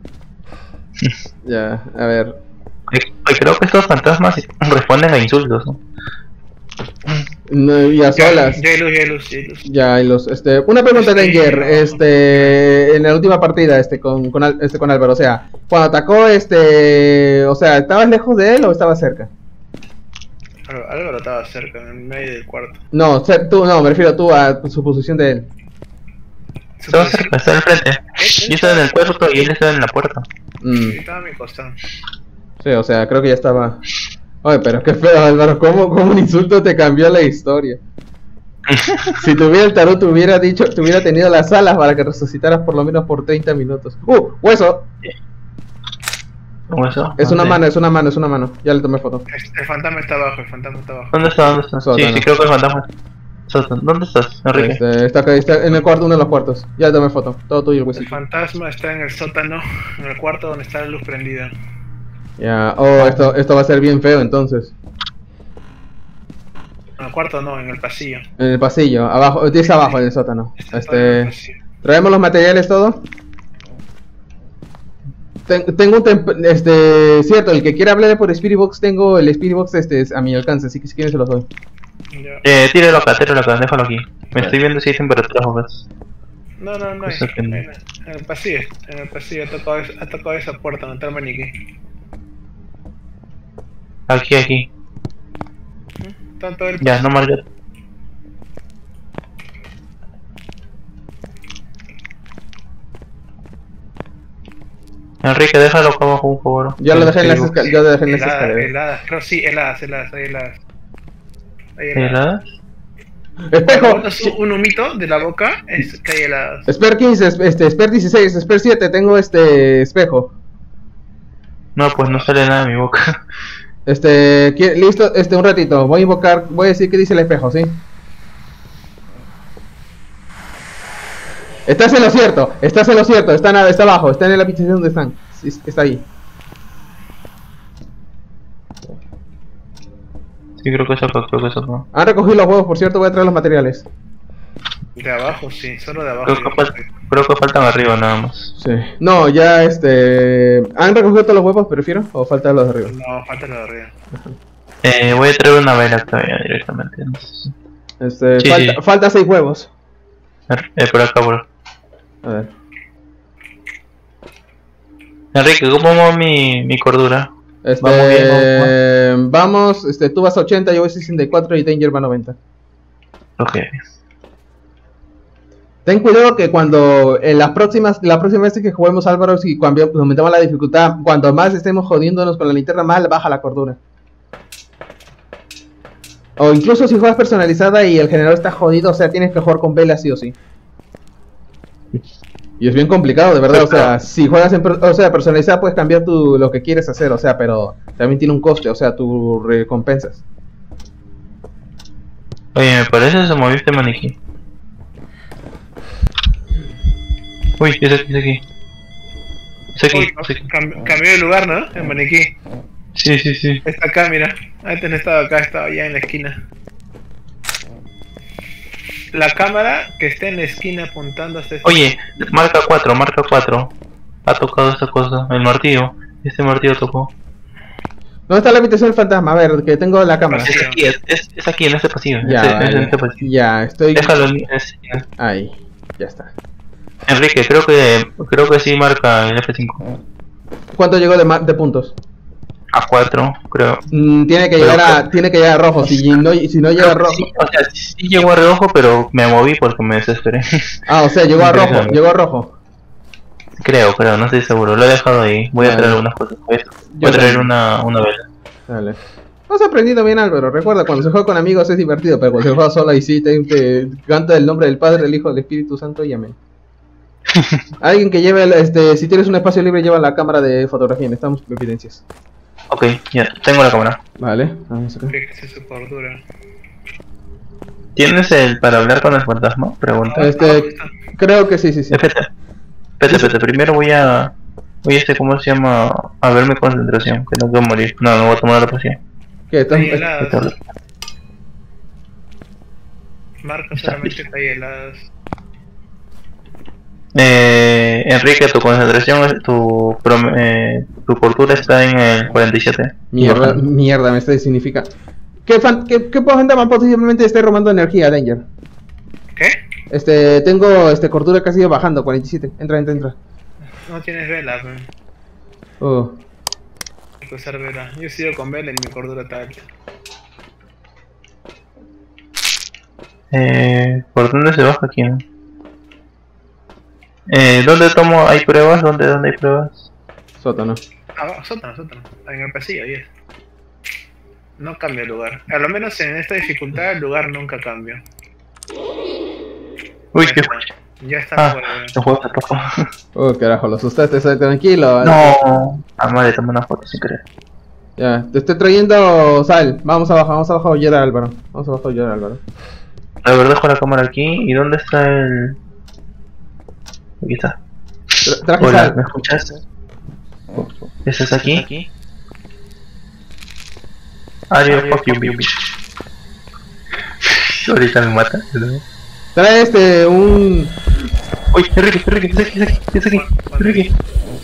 Ya, a ver. Creo que estos fantasmas responden a insultos, ¿no? No, y a solas. Ya hay luz. Ya hay luz. Una pregunta, Danger. En la última partida, con Álvaro, o sea, cuando atacó, o sea, ¿estabas lejos de él o estabas cerca? Álvaro estaba cerca, en el medio del cuarto. No, me refiero tú a su posición de él. Estaba cerca, estaba enfrente. Yo estaba en el cuarto y él estaba en la puerta. Sí, estaba a mi costado. Sí, o sea, creo que ya estaba. Oye, pero qué feo, Álvaro, ¿cómo un insulto te cambió la historia? Si tuviera el tarot, te hubiera tenido las alas para que resucitaras por lo menos por 30 minutos. ¡Hueso! ¿Cómo eso? Es una mano, es una mano, es una mano. Ya le tomé foto. El fantasma está abajo, el fantasma está abajo. ¿Dónde está? ¿Dónde está? Sótano. Sí, creo que el fantasma. Sótano. ¿Dónde estás, Enrique? Está acá, está en el cuarto, uno de los cuartos. Ya le tomé foto. Todo tuyo, El Whisky. fantasma está en el sótano, en el cuarto donde está la luz prendida. Ya, esto va a ser bien feo entonces. En el cuarto no, en el pasillo. En el pasillo, abajo, es abajo en el sótano. Está todo en el pasillo. Traemos los materiales todo. Tengo un cierto, el que quiera hablar por Spirit Box, tengo el Spirit Box a mi alcance, así que si quieren se los doy. Ya. Tíralo acá, déjalo aquí. Me estoy viendo si hay temperaturas bajas. No, Eso que no. en el pasillo, ha tocado esa puerta donde está el maniquí. Aquí. Está en todo el Ya, no marqué. Enrique, déjalo acá abajo, por favor. Ya lo dejé en las Sí, escaleras. Yo dejé en las heladas, escaleras. creo sí, heladas. Hay heladas. ¿Heladas? Espejo. Cuando botas un humito de la boca, es que hay heladas. Esper 15, Esper 16, Esper 7, tengo espejo. No, pues no sale nada de mi boca. Listo, un ratito, voy a invocar, voy a decir qué dice el espejo, ¿sí? Estás en lo cierto, está abajo, está en la habitación donde están, sí, está ahí. Sí, creo que es acá. Han recogido los huevos, por cierto, voy a traer los materiales. De abajo, sí, solo de abajo. Creo que faltan arriba nada más. Sí. No, ya ¿han recogido todos los huevos, prefiero? ¿O faltan los de arriba? No, falta lo de arriba. Voy a traer una vela todavía directamente. No sé. Sí, falta 6 huevos. Por acá. A ver. Enrique, ¿cómo va mi cordura? Vamos bien, vamos, tú vas a 80, yo voy a 64 y Danger va a 90. Ok. Ten cuidado que cuando la próxima vez que juguemos Álvaro, si cuando aumentamos la dificultad, cuando más estemos jodiéndonos con la linterna, más baja la cordura. O incluso si juegas personalizada y el generador está jodido, o sea, tienes que jugar con vela sí o sí. Y es bien complicado, de verdad, o sea, si juegas personalizada puedes cambiar lo que quieres hacer, o sea, pero también tiene un coste, o sea, tus recompensas. Oye, me parece que se movió este maniquí. Uy, es aquí. Cambió de lugar, ¿no? El maniquí. Sí. Está acá, mira. Antes no estaba acá, estaba allá en la esquina. La cámara que esté en la esquina apuntando hasta Oye, marca 4. Ha tocado esta cosa, el martillo. Este martillo tocó. ¿Dónde está la habitación del fantasma? A ver, que tengo la cámara. Es aquí, en este pasillo. Ya, en este pasillo. Ya, estoy... Déjalo en ese. Ahí, ya está. Enrique, creo que sí marca el F5. ¿Cuánto llegó de puntos? A 4, creo. Tiene que llegar a rojo, si no llega a rojo... Sí, o sea, sí llegó a rojo, pero me moví porque me desesperé. Ah, o sea, llegó a rojo. Creo, no estoy seguro, lo he dejado ahí. Voy a traer algunas cosas. Voy a traer una vela. Dale. Has aprendido bien, Álvaro. Recuerda, cuando se juega con amigos es divertido, pero cuando se juega solo y sí te canta el nombre del Padre, del Hijo, del Espíritu Santo y amén. Alguien que lleve, si tienes un espacio libre, lleva la cámara de fotografía. Necesitamos evidencias. Ok, ya, tengo la cámara. Vale, vamos acá. Fíjese su cordura. ¿Tienes el para hablar con el fantasma? Pregunta. Creo que sí. Espérate. Primero voy a ¿cómo se llama? A ver mi concentración, que no puedo morir. No voy a tomar la poción. ¿Qué? ¿Estás? Marca solamente que hay heladas. Enrique, tu concentración, tu cordura está en el 47. Mierda, me significa. ¿Qué fantasma posiblemente esté robando energía, Danger? ¿Qué? Tengo cordura que ha ido bajando, 47. Entra. No tienes vela, man. Hay que usar vela. Yo sigo con vela y mi cordura está alta. ¿Por dónde se baja aquí? ¿No? ¿Dónde tomo? ¿Hay pruebas? ¿Dónde hay pruebas? Sótano. Sótano. En el pasillo, ahí es. No cambia el lugar. A lo menos en esta dificultad el lugar nunca cambia. Uy, qué escucha. Ya está fuera. El juego se tocó. Carajo, lo asustaste, tranquilo. No. Ah, madre, toma una foto sin querer. Ya, te estoy trayendo sal. Vamos abajo a aullar a Álvaro. Vamos abajo a aullar a Álvaro. La verdad, dejo la cámara aquí. ¿Y dónde está el...? Aquí está. Traje Hola, sal. ¿me escuchas? ¿Estás aquí? Are you fuck you, bitch? Ahorita me mata. Trae un... Uy, Enrique, es aquí. Enrique.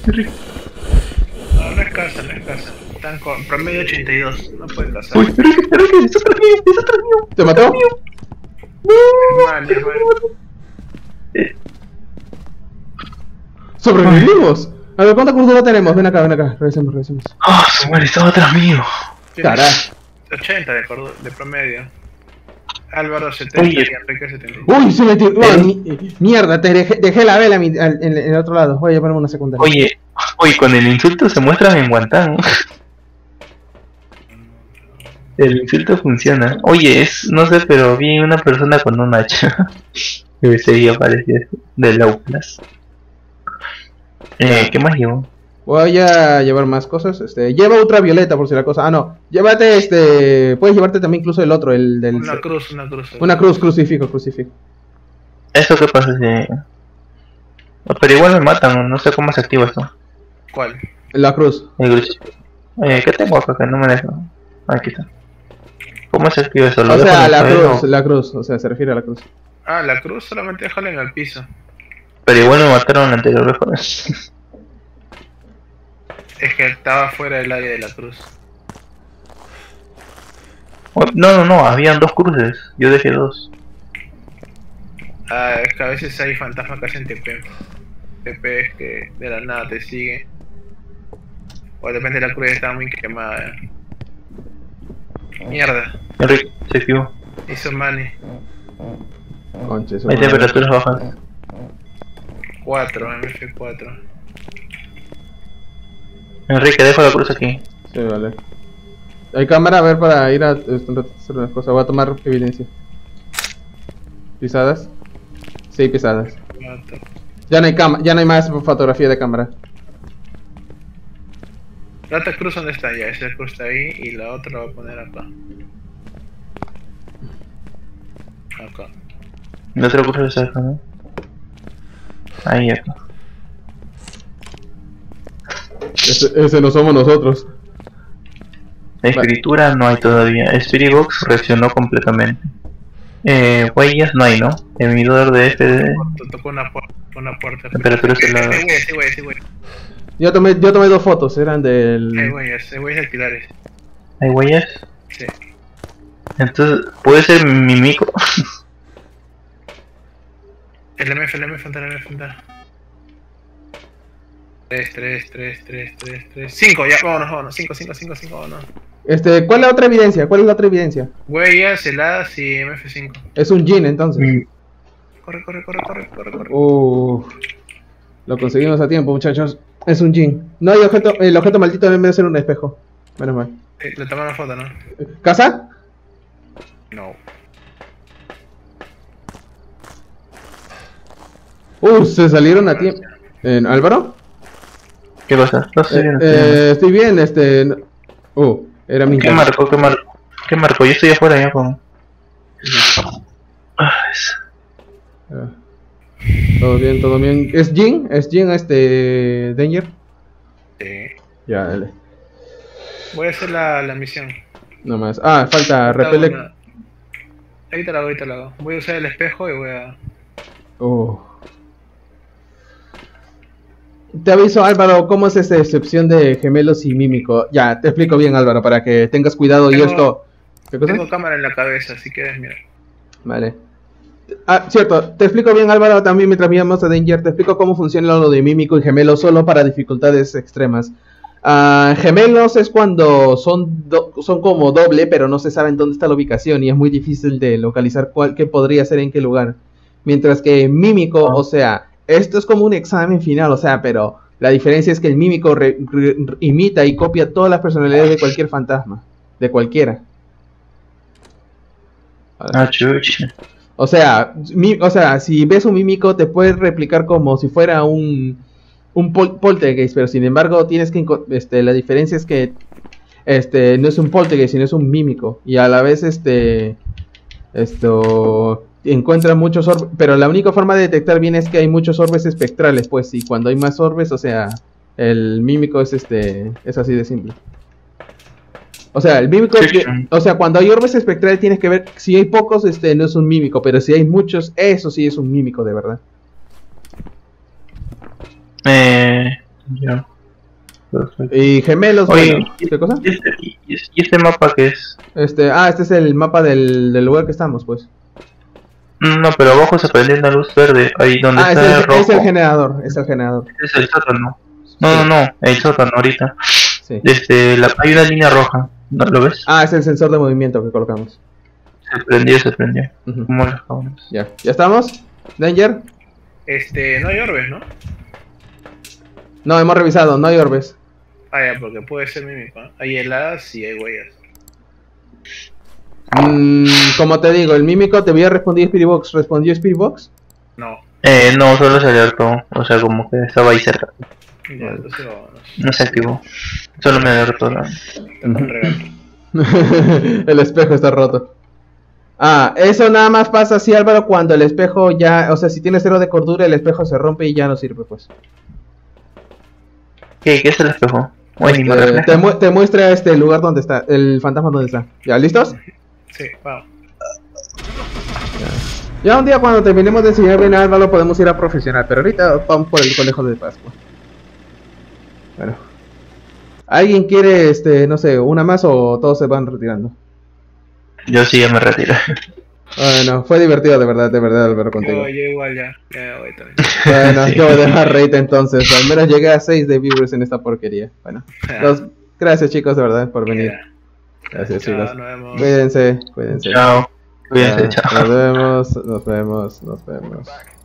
No, no es casa. Están con promedio 82. No pueden casar. Uy, Enrique, es otro mío. ¿Te mató? Es mal. ¡Sobrevivimos! A ver, ¿cuánta cordura tenemos? Ven acá. Revisemos. Ah, su madre, estaba atrás mío. Caray. 80 de promedio. Álvaro 70 Oye. y Enrique 70. ¡Uy! Se metió. Mierda, te dejé la vela en el otro lado. Voy a ponerme una secundaria. Oye, con el insulto se muestran en Guantán. El insulto funciona. Oye, no sé, pero vi una persona con un hacha. Que sería parecido de Lauclas. ¿Qué más llevo? Voy a llevar más cosas. Lleva ultravioleta por si la cosa. Ah, no. Llévate puedes llevarte también incluso el otro, el del... Una cruz. Una cruz, crucifijo. ¿Eso qué pasa si...? Pero igual me matan, no sé cómo se activa esto. ¿Cuál? La cruz. El crucifijo. ¿Qué tengo acá que no me deja? Aquí está. ¿Cómo se activa eso? O sea, dejo en la cruz. O sea, se refiere a la cruz. Ah, la cruz solamente déjala en el piso. Pero igual me mataron la anterior vez. Es que estaba fuera del área de la cruz. No, habían 2 cruces. Yo dejé 2. Ah, es que a veces hay fantasmas que hacen TP. TP es que de la nada te sigue. O de repente la cruz está muy quemada. Mierda. Enrique, se activó. Hizo money. Conches. Hay temperaturas bajas. 4, MF4. Enrique, dejo la cruz aquí. Sí, vale. Hay cámara, a ver, para ir a hacer unas cosas. Voy a tomar evidencia. ¿Pisadas? Sí, pisadas. 4. Ya no hay más fotografía de cámara. La otra cruz, ¿dónde está? Ya, esa cruz está ahí y la otra la voy a poner acá. Acá. La otra cruz está acá, ¿no? Ahí, acá. Ese no somos nosotros. Escritura no hay todavía. Spirit Box reaccionó completamente. Huellas no hay, ¿no? Emisor de Tocó una puerta. Temperatura helada. Sí, güey. Yo tomé 2 fotos, eran del... Hay huellas dactilares. ¿Hay huellas? Sí. Entonces, ¿puede ser Mimico? El MF anda. 3. 5, ya, vámonos. 5, vámonos. ¿Cuál es la otra evidencia? Huellas, heladas y MF5. Es un Jin, entonces. Corre. Lo conseguimos a tiempo, muchachos. Es un Jin. No hay objeto, el objeto maldito debe ser un espejo. Menos mal. Le tomaron foto, ¿no? ¿Casa? No. Se salieron a tiempo. ¿Álvaro? ¿Qué pasa? No sé bien. Estoy bien, era mi... ¿Qué marcó? Yo estoy afuera ya con... Todo bien. ¿Es Jin? Danger? Sí. Ya, dale. Voy a hacer la misión. No más. Falta repele... Ahí te la hago. Voy a usar el espejo y voy a... Te aviso, Álvaro, ¿cómo es esa excepción de gemelos y mímico? Ya, te explico bien, Álvaro, para que tengas cuidado. Y esto... ¿Qué cosa? Tengo cámara en la cabeza, si quieres, mira. Vale. Cierto, te explico bien, Álvaro, también mientras miramos a Danger, te explico cómo funciona lo de mímico y gemelo solo para dificultades extremas. Gemelos es cuando son como doble, pero no se sabe dónde está la ubicación y es muy difícil de localizar qué podría ser en qué lugar. Mientras que mímico, o sea, esto es como un examen final, o sea, pero la diferencia es que el mímico imita y copia todas las personalidades de cualquier fantasma, de cualquiera. Chucha. O sea, si ves un mímico te puedes replicar como si fuera un poltergeist, pero sin embargo tienes que la diferencia es que no es un poltergeist, sino es un mímico, y a la vez encuentra muchos orbes, pero la única forma de detectar bien es que hay muchos orbes espectrales, pues, y cuando hay más orbes, o sea, el mímico es así de simple. O sea, el mímico, o sea, cuando hay orbes espectrales tienes que ver, si hay pocos, no es un mímico, pero si hay muchos, eso sí es un mímico de verdad. Ya. Perfecto. Y gemelos, Oye, bueno, ¿qué cosa? ¿Y este mapa qué es? Este es el mapa del lugar que estamos, pues. No, pero abajo se prende una luz verde, ahí donde está el rojo. Es el generador, es el generador. Es el sótano. No, el sótano ahorita. Sí. Hay una línea roja, ¿no lo ves? Ah, es el sensor de movimiento que colocamos. Se prendió. Uh-huh. Como las cabronas. ¿Ya estamos? ¿Danger? No hay orbes, ¿no? No, hemos revisado, no hay orbes. Ah, ya, porque puede ser mímico, ¿no? Hay heladas y hay huellas. Como te digo, el mímico te había respondido Spiritbox. ¿Respondió Spiritbox? No. No, solo se alertó, o sea, como que estaba ahí cerca. Ya, entonces No se activó. Solo me alertó. El espejo está roto. Ah, eso nada más pasa así, Álvaro, cuando el espejo ya... O sea, si tienes 0 de cordura, el espejo se rompe y ya no sirve, pues. ¿Qué es el espejo? Te muestra el lugar donde está, el fantasma donde está. ¿Ya listos? Sí, vamos. Ya un día cuando terminemos de enseñar bien a Álvaro podemos ir a profesional, pero ahorita vamos por el conejo de Pascua. Bueno. ¿Alguien quiere, no sé, una más o todos se van retirando? Yo sí, ya me retiré. Bueno, fue divertido de verdad, Álvaro, contigo. Yo igual ya voy también. Bueno, sí. Yo voy a dejar rate entonces, al menos llegué a 6 de viewers en esta porquería. Bueno, gracias chicos de verdad por venir. Gracias chicos. Cuídense. Chao. Cuídense, chao. Nos vemos.